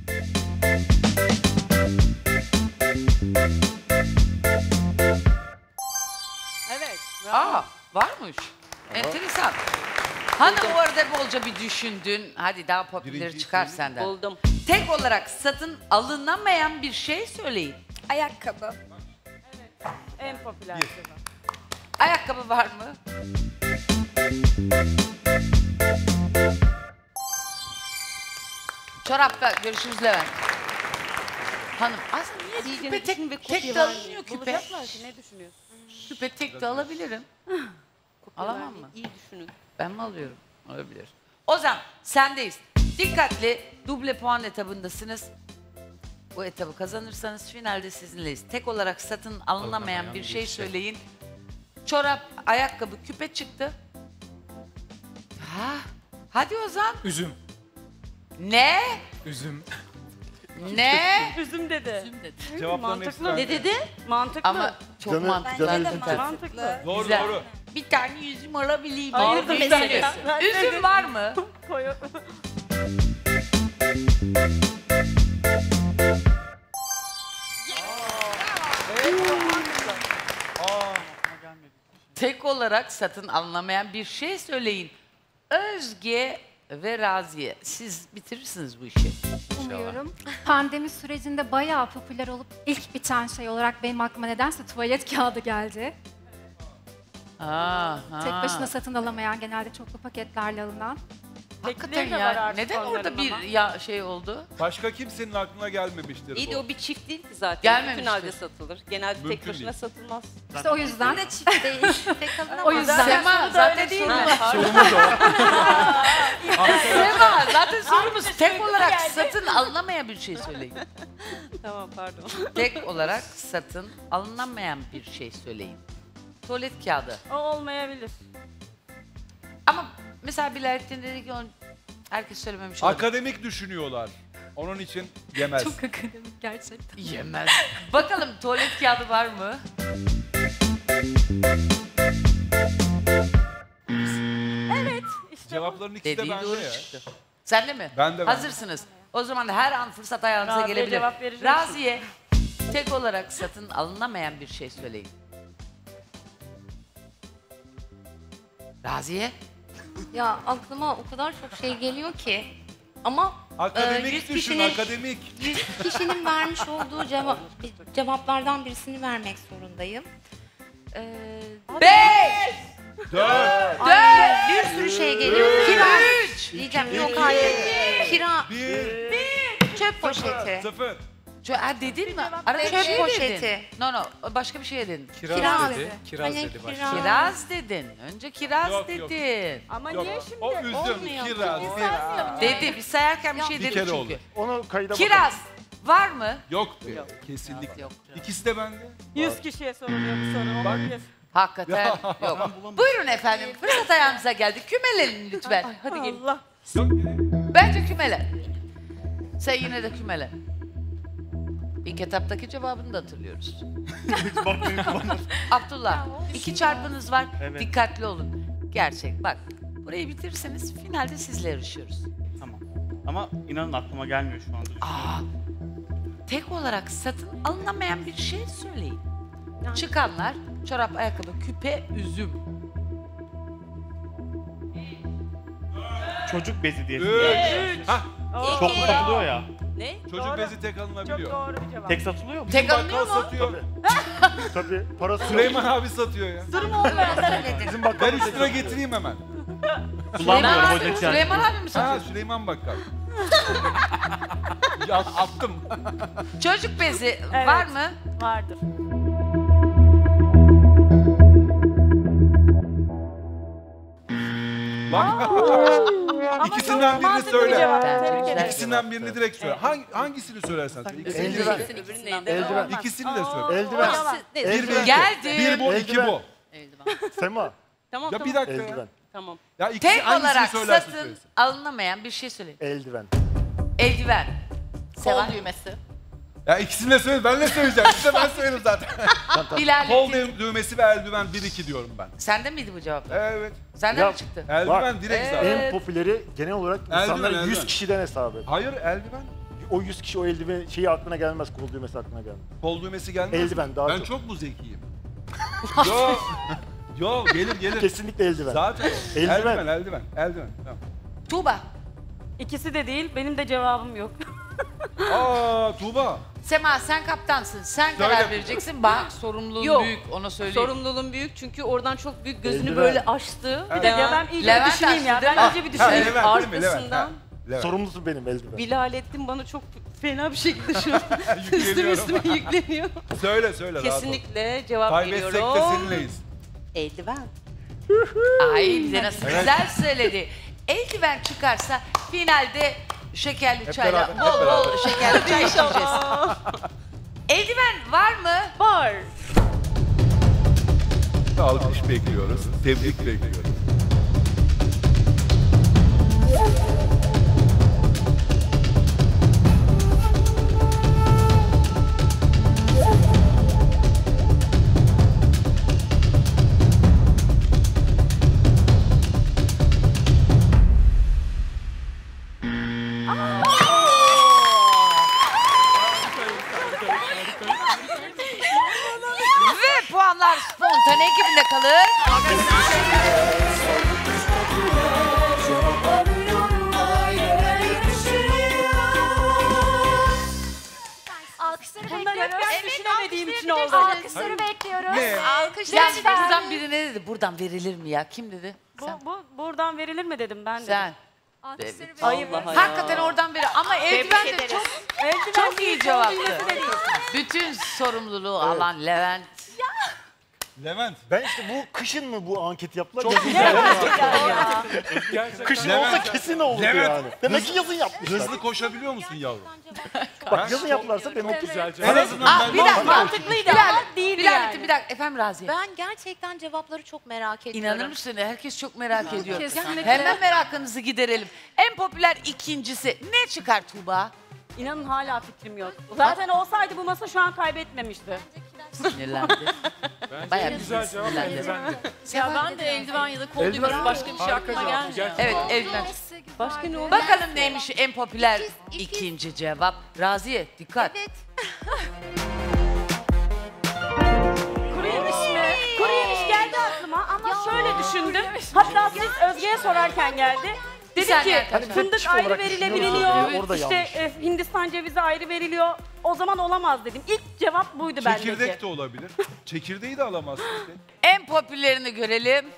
Evet. Aa varmış. Enteresan. Hanım bu arada bolca bir düşündün. Hadi daha popüleri Birinciyi çıkar söyleyeyim. senden. Buldum. Tek olarak satın alınamayan bir şey söyleyin. Ayakkabı. En popüler cevap. Ayakkabı var mı? Çorapta görüşürüz Levent. Hanım aslında niye küpe tek de alınmıyor küpe? Bulacaklar ki ne düşünüyorsun? Küpe tek de alabilirim. Alamam mı? İyi düşünün. Ben mi alıyorum? Olabilir. Ozan sendeyiz. Dikkatli duble puan etabındasınız. Bu etabı kazanırsanız finalde sizinleyiz. Tek olarak satın alınamayan bir şey söyleyin. Çorap, ayakkabı, küpe çıktı. Ha, hadi Ozan. Üzüm. Ne? Üzüm. Ne? Üzüm dedi. Cevapların hepsi Mantıklı. bende. Ne dedi? Mantıklı. Ama çok Canı- mantıklı. canı hakikaten. Mantıklı. Doğru Güzel. doğru. Bir tane üzüm alabileyim. Hayır, Aldım bir mesela. tane. Üzüm var mı? Koy. Tek olarak satın alınamayan bir şey söyleyin. Özge ve Raziye. Siz bitirirsiniz bu işi. Umuyorum. Pandemi sürecinde bayağı popüler olup ilk biten şey olarak benim aklıma nedense tuvalet kağıdı geldi. Aha. Tek başına satın alamayan, genelde çoklu paketlerle alınan. Hakikaten Tekleri de var ya. artık Neden orada onların bir ama. ya şey oldu? Başka kimsenin aklına gelmemiştir İyi bu. de o bir çift değil ki zaten. Gelmemiştir. Bütün halde satılır. Genelde Mümkün tek başına değil. satılmaz. İşte o yüzden. de çift değil. Tek alınamaz. O yüzden. Sema zaten değil sorumuz. mi? Sorumuz o. Sema zaten sorumuz. Tek olarak satın alınamayan bir şey söyleyin. Tamam pardon. Tek olarak satın alınamayan bir şey söyleyin. Tuvalet kağıdı. O olmayabilir. Ama mesela Bilalettin dedi ki onu herkes söylememiş olabilir. Akademik düşünüyorlar. Onun için yemez. Çok akademik gerçekten. Yemez. Bakalım tuvalet kağıdı var mı? Cevapların ikisi de Dediği bende doğru ya. çıktı. Sen de mi? Ben de. Hazırsınız. O zaman her an fırsat ayağınıza Raziye gelebilir. cevap verecek Raziye, tek olarak satın alınamayan bir şey söyleyin. Raziye, Ya aklıma o kadar çok şey geliyor ki. Ama Akademik 100 düşün, akademik. 100 kişinin vermiş olduğu cevaplardan birisini vermek zorundayım. 5, 4, Bir sürü şey geliyor. Kira. 3, Diyeceğim yok hayır. Kira. 1, Çöp poşeti. 0. Dedin mi? Arada bir Çöp şey poşeti. dedin. No, başka bir şey dedin. Kiraz dedi. Kiraz Hani dedi başta. kiraz. Kiraz dedin. Önce kiraz Yok, yok. dedin. Ama Yok, niye şimdi? o üzüm, Olmuyor. kiraz, Dedi. Biz sayarken bir şey Bir dedi kere çünkü. olur. Onu kayda Kiraz var mı? Yok be. Kesinlikle. Yok. İkisi de bende. 100 kişiye soruluyor bu soru. Olabilir. Hakikaten yok. Buyurun efendim. Fırsat ayağımıza geldi. Kümelenin lütfen. Hadi gelin. Allah. Yok. Bence kümele. Sen yine de kümele. İlk etaptaki cevabını da hatırlıyoruz. Abdullah, 2 çarpınız var. Evet. Dikkatli olun. Gerçek. Bak, burayı bitirirseniz finalde sizle yarışıyoruz. Tamam. Ama inanın aklıma gelmiyor şu anda. Tek olarak satın alınamayan bir şey söyleyin. Çıkanlar çorap, ayakkabı, küpe, üzüm. Çocuk bezi diye. Hah, Çok mu satılıyor ya? Ne? çocuk Doğru. bezi tek Çok alınabiliyor. doğru bir cevap. Tek satılıyor mu? Tek alınıyor Bakkal mu? satıyor. Tabii parası yok. Süleyman abi satıyor ya. Bizim Ben bakkal 3 lira getireyim hemen. Kullanmıyorum Süleyman o abi, jet Süleyman abi mi Ha, satıyor? Süleyman bakkal. Ya attım. Çocuk bezi Evet. var mı? Vardır. Bak. Ama İkisinden çok birini mantıklı söyle. bir cevap. Bence Tebrik güzel. ederim. İkisinden birini direkt söyle. Hangisini söylersen söyle. İkisini de Eldiven. söyle. Eldiven. İkisini de söyle. Eldiven. Bir bu. Geldim. Bir bu, iki bu. Sema. Tamam Ya tamam. bir dakika ya. Eldiven. Tamam. Ya ikisi Tek hangisini olarak söylersin satın söylesin. alınamayan bir şey söyleyin. Eldiven. Eldiven. Kol düğmesi. Ya ikisini de söyle. Ben ne söyleyeceğim? İşte ben söyledim zaten. Bilal. Kol düğmesi ve eldiven 1-2 diyorum ben. Sende miydi bu cevap? Evet. Senden Ya, mi çıktı? Eldiven direkt zaten. En popüleri genel olarak insanlar Eldiven, 100 eldiven. kişiden hesap ediyor. Hayır eldiven. O 100 kişi o eldiven şeyi aklına gelmez, kol düğmesi aklına gelmez. Kol düğmesi gelmez. Eldiven daha Ben çok. çok mu zekiyim? Yo. Yo gelir. Kesinlikle eldiven. Zaten Eldiven. eldiven. Tamam. Tuğba. İkisi de değil. Benim de cevabım yok. Aa Tuğba. Sema sen kaptansın. Sen Söyle. karar vereceksin. Bak sorumluluğun Yok. büyük. Ona söyleyeyim. Sorumluluğum büyük çünkü oradan çok büyük gözünü Eldiven. böyle açtı. Bir de ya ben iyice Levent düşüneyim ya. açtı, Ben değil mi? iyice bir Ha, düşüneyim. Levent değil mi? Levent. Arkasından Ha, Levent. Sorumlusu benim eldiven. Bilalettin bana çok fena bir şekilde şu an üstüme Yükleniyorum. yükleniyor. Söyle rahat ol. Kesinlikle cevap Kaybetsek veriyorum. de seninleyiz. Eldiven. Ay bir de nasıl güzel söyledi. Eldiven çıkarsa finalde şekerli çayla beraber, hep bol bol beraber. şekerli çay içeceğiz. Eldiven var mı? Var. Alkış bekliyoruz. Tebrik bekliyoruz. Ve puanlar spontane ekibinde kalır. Cevap arıyorlar yerel yarışıyor. Alkışları Bunlar hep bekliyoruz. ben düşünemediğim için oldu. Alkışları bekliyoruz. Ne? Yani buradan biri ne dedi? Buradan verilir mi ya? Kim dedi? Sen. Buradan verilir mi dedim ben de. Sen. Alkışları Ayıp. bekliyoruz. Hakikaten oradan biri. Ama eldiven de ederiz. çok, Eldiven çok iyi değil, cevaptı. bilmesi de değil. Bütün sorumluluğu alan Levent. Levent. Ben işte bu kışın mı bu anketi yaptılar? Çok Yazın güzel. Gerçekten Kışın Levent. olsa kesin olurdu Levent. yani. Demek ki yazın yapmışlar. Hızlı koşabiliyor musun yavrum? Bak yazın yaptılarsa demek ki güzel En cevap. azından ben Bir dakika. Mantıklıydı ama değildi yani. Bir dakika. Efendim Raziye. Ben gerçekten cevapları çok merak ediyorum. İnanır mısın? Herkes çok merak ediyor. Kesinlikle. Hemen merakınızı giderim. En popüler ikincisi ne çıkar Tuğba? İnanın hala fikrim yok. Zaten olsaydı bu masa şu an kaybetmemişti. Sinirlendi. Bayağı Bence güzel cevap sinirlendi. eldivendi. Ya ben de eldiven ya da kol Eldiven. düğmesi başka bir şey Harika aklıma cevap. gelmiyor. Gerçekten. Evet eldiven. Başka ne oldu? Bakalım neymiş en popüler ikinci cevap. Raziye dikkat. Evet. Kuru yemiş mi? Kuru yemiş geldi aklıma ama şöyle düşündüm. Hatta siz Özge'ye sorarken geldi. Bir Dedi ki saniye arkadaşlar. fındık Tip ayrı olarak verilebiliyor. düşünüyoruz. Orada İşte yanlış. Hindistan cevizi ayrı veriliyor. O zaman olamaz dedim. İlk cevap buydu bendeki. Çekirdek de olabilir. Çekirdeği de alamazsın. En popülerini görelim.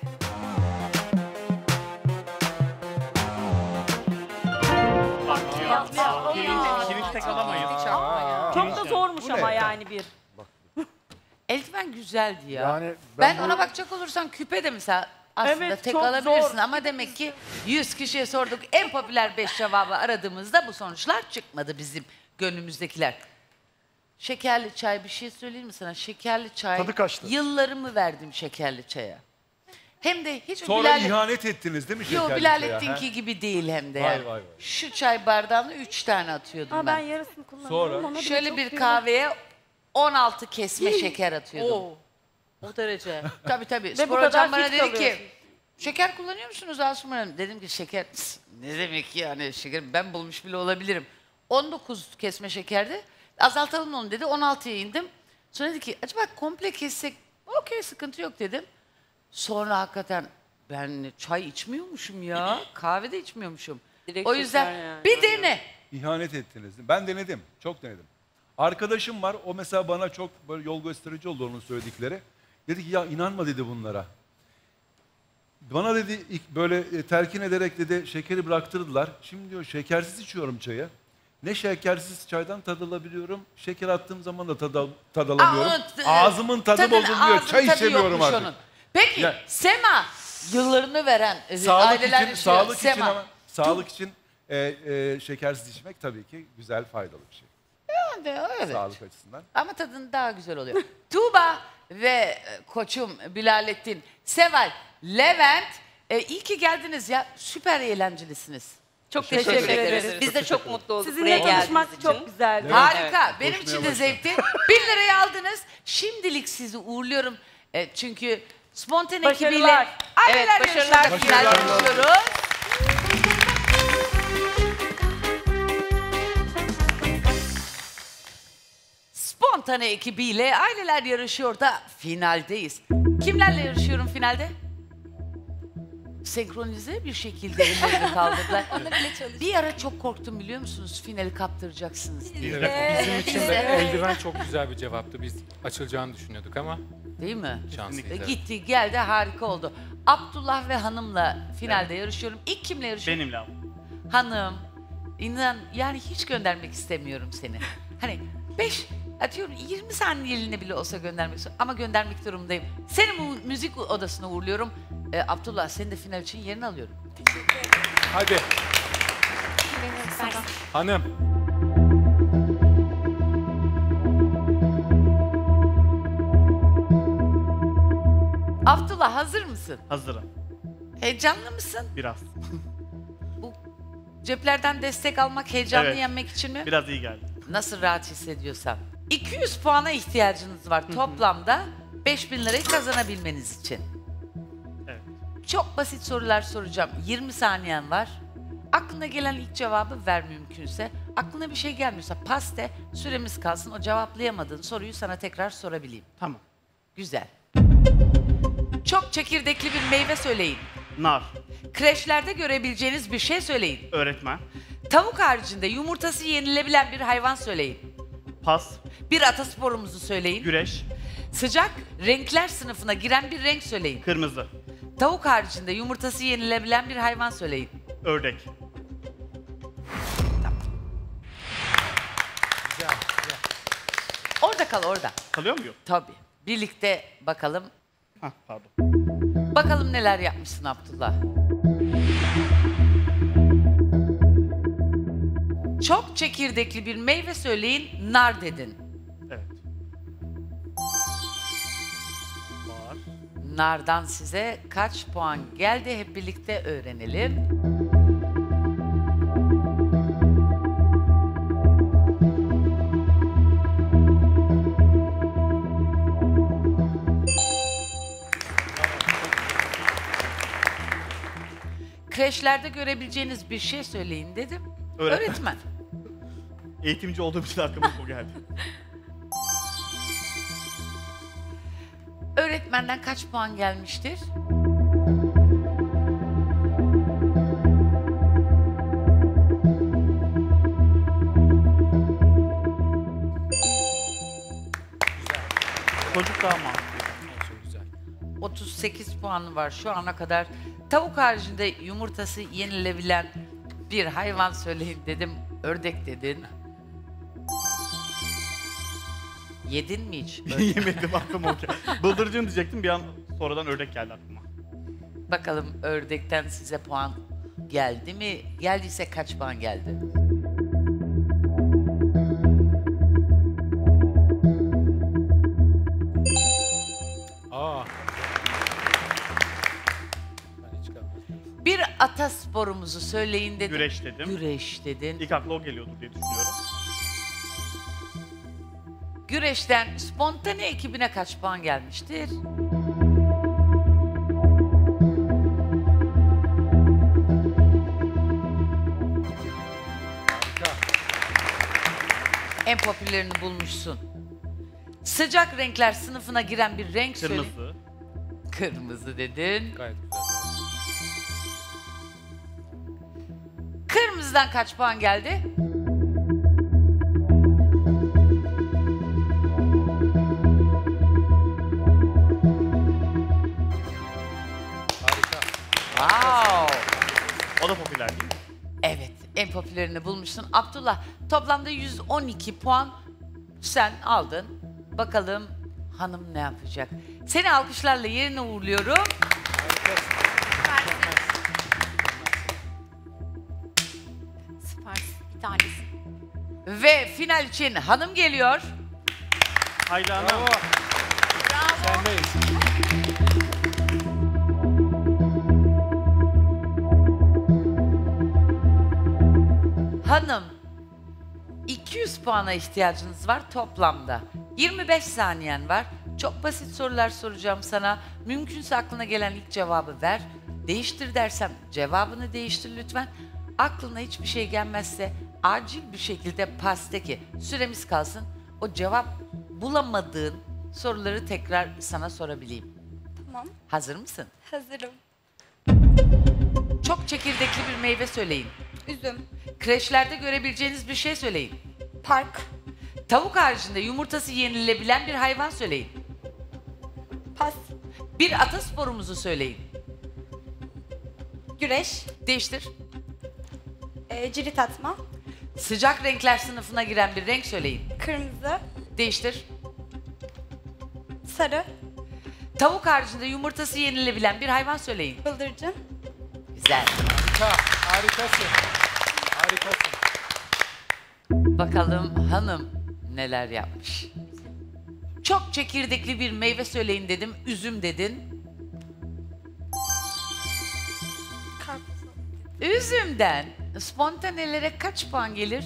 Pirinç tek alamayız. Çok da zormuş Bu ama ne? yani bir. Eldiven güzeldi ya. Yani ben ben ona bu- bakacak olursan küpe de mesela aslında Evet, tek çok alabilirsin zor. ama demek ki 100 kişiye sorduk. En popüler 5 cevabı aradığımızda bu sonuçlar çıkmadı bizim gönlümüzdekiler. Şekerli çay, bir şey söyleyeyim mi sana? Şekerli çay. Tadı kaçtı. Yıllarımı verdim şekerli çaya. Hem de hiç Sonra ihanet ettiniz değil mi Yo, şekerli Bilal çaya, Ettinki ha? gibi değil hem de. Vay, yani. vay, vay. Şu çay bardağına 3 tane atıyordum Aa, ben yarısını kullanıyorum. Sonra? Ona bile Şöyle çok bir diyorum. kahveye 16 kesme şeker atıyordum. Oo. O derece. Tabii tabii. Ve Spor bu kadar hocam bana fit dedi ki, kalıyorsun. şeker kullanıyor musunuz Asuman Hanım? Dedim ki şeker, ne demek yani şeker, ben bulmuş bile olabilirim. 19 kesme şekerdi. Azaltalım onu dedi, 16'ya indim. Sonra dedi ki, acaba komple kessek, okey sıkıntı yok dedim. Sonra hakikaten ben çay içmiyormuşum ya, kahve de içmiyormuşum. Direkt O yüzden şeker yani. bir dene. İhanet ettiniz. Ben denedim. Çok denedim. Arkadaşım var. O mesela bana çok böyle yol gösterici oldu onun söyledikleri. Dedi ki ya inanma dedi bunlara. Bana dedi ilk böyle telkin ederek dedi şekeri bıraktırdılar. Şimdi diyor şekersiz içiyorum çayı. Ne şekersiz çaydan tad alabiliyorum. Şeker attığım zaman da tad alamıyorum. Ağzımın tadı bozuluyor. ağzın Çay tadı içemiyorum yokmuş artık. onun. Peki Ya- Sema, yıllarını veren Sağlık aileler için, yaşıyor. sağlık için Sema. ama sağlık için şekersiz içmek tabii ki güzel, faydalı bir şey. Evet. Sağlık açısından. Ama tadın daha güzel oluyor. Tuğba ve koçum Bilalettin, Seval, Levent, iyi ki geldiniz ya. Süper eğlencelisiniz. Çok teşekkür ederiz. Biz de çok mutlu olduk buraya Sizinle tanışmak geldiğiniz çok için. güzeldi. Harika. Evet. Benim Koşmaya için de başladım. zevkti. 1000 lirayı aldınız. Şimdilik sizi uğurluyorum. Çünkü spontane Başarılar. ekibiyle aileler Evet, başarılar. yarışında final Başarılar. yapıyoruz. Spontane ekibiyle aileler yarışıyor da finaldeyiz. Kimlerle yarışıyorum finalde? Senkronize bir şekilde ellerini kaldırdılar. Bir ara çok korktum biliyor musunuz? Finali kaptıracaksınız diye. Evet, bizim için de eldiven çok güzel bir cevaptı. Biz açılacağını düşünüyorduk ama Değil mi? şanslıyız. evet. Gitti geldi harika oldu. Abdullah ve hanımla finalde yarışıyorum. İlk kimle yarışıyorum? Benimle abi. Hanım. İnan yani hiç göndermek istemiyorum seni. Hani 5 atıyorum 20 saniyeliğine bile olsa göndermek istiyorum ama göndermek durumundayım. Seni bu müzik odasına uğurluyorum. Abdullah seni de final için yerini alıyorum. Hadi hanım. Abdullah hazır mısın? Hazırım. Heyecanlı mısın? Biraz. Bu ceplerden destek almak, heyecanlı Evet. yenmek için mi? Biraz iyi geldi. Nasıl rahat hissediyorsan. 200 puana ihtiyacınız var toplamda 5000 lirayı kazanabilmeniz için. Evet. Çok basit sorular soracağım. 20 saniyen var. Aklına gelen ilk cevabı ver mümkünse. Aklına bir şey gelmiyorsa pas de, süremiz kalsın. O cevaplayamadığın soruyu sana tekrar sorabileyim. Tamam. Güzel. Çok çekirdekli bir meyve söyleyin. Nar. Kreşlerde görebileceğiniz bir şey söyleyin. Öğretmen. Tavuk haricinde yumurtası yenilebilen bir hayvan söyleyin. Pas. Bir atasporumuzu söyleyin. Güreş. Sıcak renkler sınıfına giren bir renk söyleyin. Kırmızı. Tavuk haricinde yumurtası yenilebilen bir hayvan söyleyin. Ördek. Orada kal orada. Kalıyor muyum? Tabii. Birlikte bakalım. Hah, pardon. Bakalım neler yapmışsın Abdullah. Çok çekirdekli bir meyve söyleyin. Nar dedin. Evet. Var. Nardan size kaç puan geldi hep birlikte öğrenelim. Kreşlerde görebileceğiniz bir şey söyleyin dedim. Öğretmen. Eğitimci olduğum için aklıma bu geldi. Öğretmenden kaç puan gelmiştir? Çocuk daha mantıklı. Çok güzel. 38 puanı var şu ana kadar. Tavuk haricinde yumurtası yenilebilen bir hayvan söyleyin dedim. Ördek dedin. Yedin mi hiç? Yemedim aklıma okey. Bıldırcın diyecektim bir an sonradan ördek geldi aklıma. Bakalım ördekten size puan geldi mi? Geldiyse kaç puan geldi? Aa. Ben hiç kalmadım. Bir atasporumuzu söyleyin dedim. Güreş dedim. Güreş dedin. İlk akla o geliyordur diye düşünüyorum. Güreşten spontane ekibine kaç puan gelmiştir? En popülerini bulmuşsun. Sıcak renkler sınıfına giren bir renk söyle. Kırmızı. Kırmızı dedin. Gayet güzel. Kırmızıdan kaç puan geldi? Harika. Wow. O da popüler değil mi? Evet, en popülerini bulmuşsun. Abdullah, toplamda 112 puan sen aldın. Bakalım hanım ne yapacak? Seni alkışlarla yerine uğurluyorum. Süpersin. Bir tanesi. Ve final için hanım geliyor. Haydi ana. Bravo. Sendeyiz. Hanım, 200 puana ihtiyacınız var toplamda. 25 saniyen var. Çok basit sorular soracağım sana. Mümkünse aklına gelen ilk cevabı ver. Değiştir dersem cevabını değiştir lütfen. Aklına hiçbir şey gelmezse acil bir şekilde pas de ki süremiz kalsın. O cevap bulamadığın soruları tekrar sana sorabileyim. Tamam, Hazır mısın? hazırım. Çok çekirdekli bir meyve söyleyin. Üzüm, Kreşlerde görebileceğiniz bir şey söyleyin. park, Tavuk haricinde yumurtası yenilebilen bir hayvan söyleyin. pas, Bir atasporumuzu söyleyin. güreş, Değiştir. cirit atma, Sıcak renkler sınıfına giren bir renk söyleyin. kırmızı, Değiştir. sarı, Tavuk haricinde yumurtası yenilebilen bir hayvan söyleyin. bıldırcın, Güzel. Harika. Harikasın. Harikasın. Bakalım hanım neler yapmış. Çok çekirdekli bir meyve söyleyin dedim. Üzüm dedin. karpuz, Üzümden spontanelere kaç puan gelir?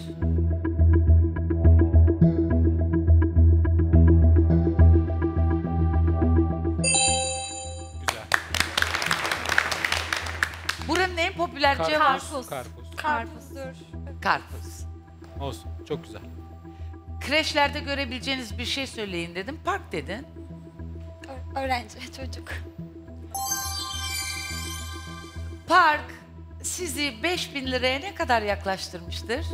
Güzel. Buranın en popüler cevabı Karpuz. Karpuz. karpuzdur, karpuz. Olsun. Çok güzel. Kreşlerde görebileceğiniz bir şey söyleyin dedim. Park dedin. öğrenci, çocuk, Park sizi 5.000 liraya ne kadar yaklaştırmıştır?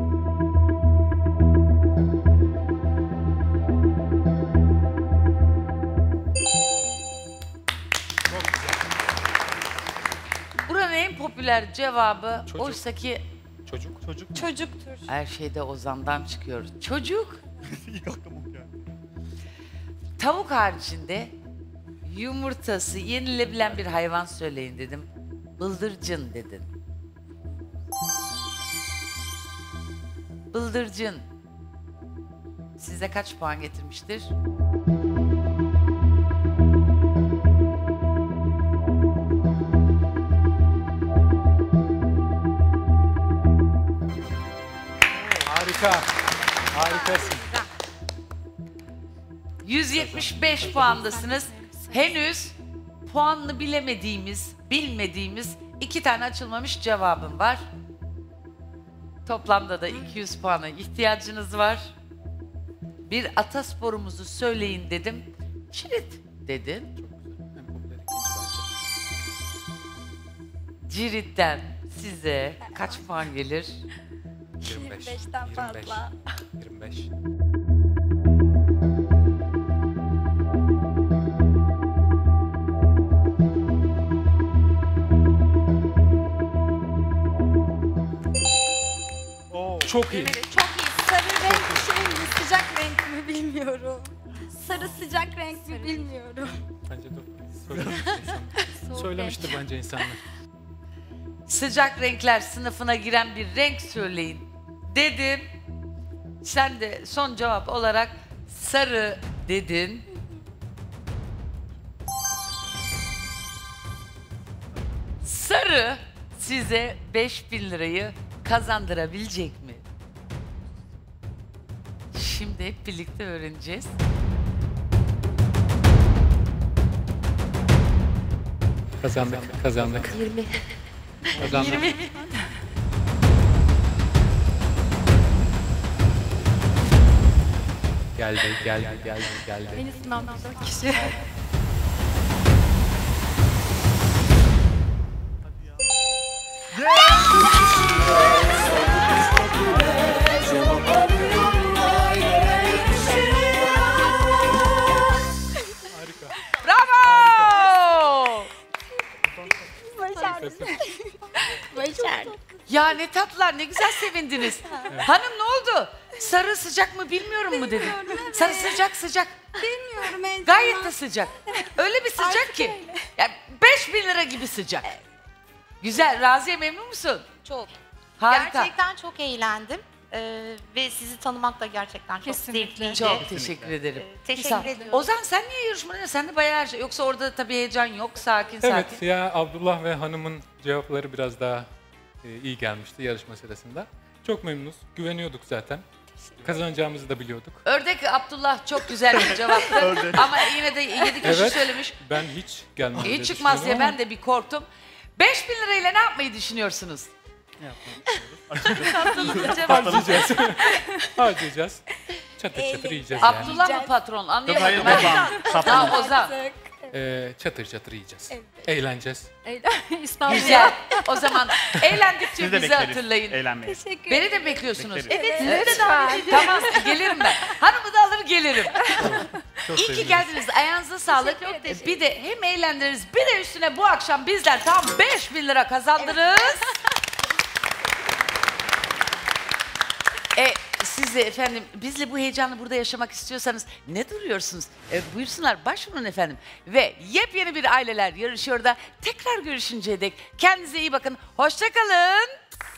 Çok güzel. Buranın en popüler cevabı Çocuk. oysaki Çocuk. Çocuk mu? çocuktur, her şeyde Ozan'dan çıkıyor. Çocuk. İlk aklıma o geldi. Tavuk haricinde yumurtası yenilebilen bir hayvan söyleyin dedim. Bıldırcın dedin. Bıldırcın size kaç puan getirmiştir? Harika. Harikasın. 175 puandasınız. Henüz puanını bilmediğimiz 2 tane açılmamış cevabım var. Toplamda da 200 puana ihtiyacınız var. Bir atasporumuzu söyleyin dedim. Cirit dedin. Çok güzel. En popüler ikinci bence. Cirit'ten size kaç puan gelir? 25. 25'ten fazla. 25. Oo. Çok iyi. Çok iyi. Sarı renk şey mi, sıcak renk mi mi bilmiyorum. Sarı sıcak renk mi bilmiyorum. Bence de söylemiştir bence insanlar. Sıcak renkler sınıfına giren bir renk söyleyin dedim. Sen de son cevap olarak sarı dedin. Sarı size 5.000 lirayı kazandırabilecek mi? Şimdi hep birlikte öğreneceğiz. Kazandık. 20. Kazandık. 20. Geldi. Beni sınavlayacak kişi. Cevap arıyorum ailelere yetişiyor. Bravo! Başardım. Başardım. Ya ne tatlılar, ne güzel sevindiniz. Hanım ne oldu? Sarı sıcak mı bilmiyorum mu dedin. evet. Sarı sıcak. Bilmiyorum heyecandan. Gayet de sıcak. Öyle bir sıcak Artık ki. öyle. Ya 5.000 lira gibi sıcak. Güzel. Raziye memnun musun? Çok. Harika. Gerçekten çok eğlendim. Ve sizi tanımak da gerçekten çok Kesinlikle. zevkliydi. Çok teşekkür ederim. Teşekkür Sağ ol. ediyorum. Ozan sen niye yarışmada? Sen de bayağı her şey. Yoksa orada tabii heyecan yok. Sakin. Evet ya Abdullah ve hanımın cevapları biraz daha iyi gelmişti yarışma sırasında. Çok memnunuz. Güveniyorduk zaten. Kazanacağımızı da biliyorduk. Ördek Abdullah çok güzel bir cevaptı. Ama yine de 7 kişi Evet. söylemiş. Ben hiç gelmez diye İyi çıkmaz diye düşünüyordum ben de bir korktum. 5.000 lirayla ne yapmayı düşünüyorsunuz? Harcayacağız. Harcayacağız. Çatır çatır yiyeceğiz yani. Abdullah mı patron? Anlayamadım. Hayır, Ben. Ozan. Ha Ozan. Çatır çatır yiyeceğiz. Eğleneceğiz. İstanbul'da. Güzel. O zaman eğlendikçe Siz de bizi bekleriz. hatırlayın. Eğlenmeyi. Teşekkür Beni de bekliyorsunuz. Bekleriz. Evet. Tamam gelirim ben. Hanımı da alır gelirim. Çok İyi ki seviniriz. geldiniz. Ayağınıza sağlık. Bir de hem eğlendiniz bir de üstüne bu akşam bizler tam 5.000 lira kazandırırız. Siz de efendim bizle bu heyecanı burada yaşamak istiyorsanız ne duruyorsunuz? Buyursunlar başvurun efendim. Ve yepyeni bir aileler yarışıyor da tekrar görüşünceye dek kendinize iyi bakın. Hoşça kalın.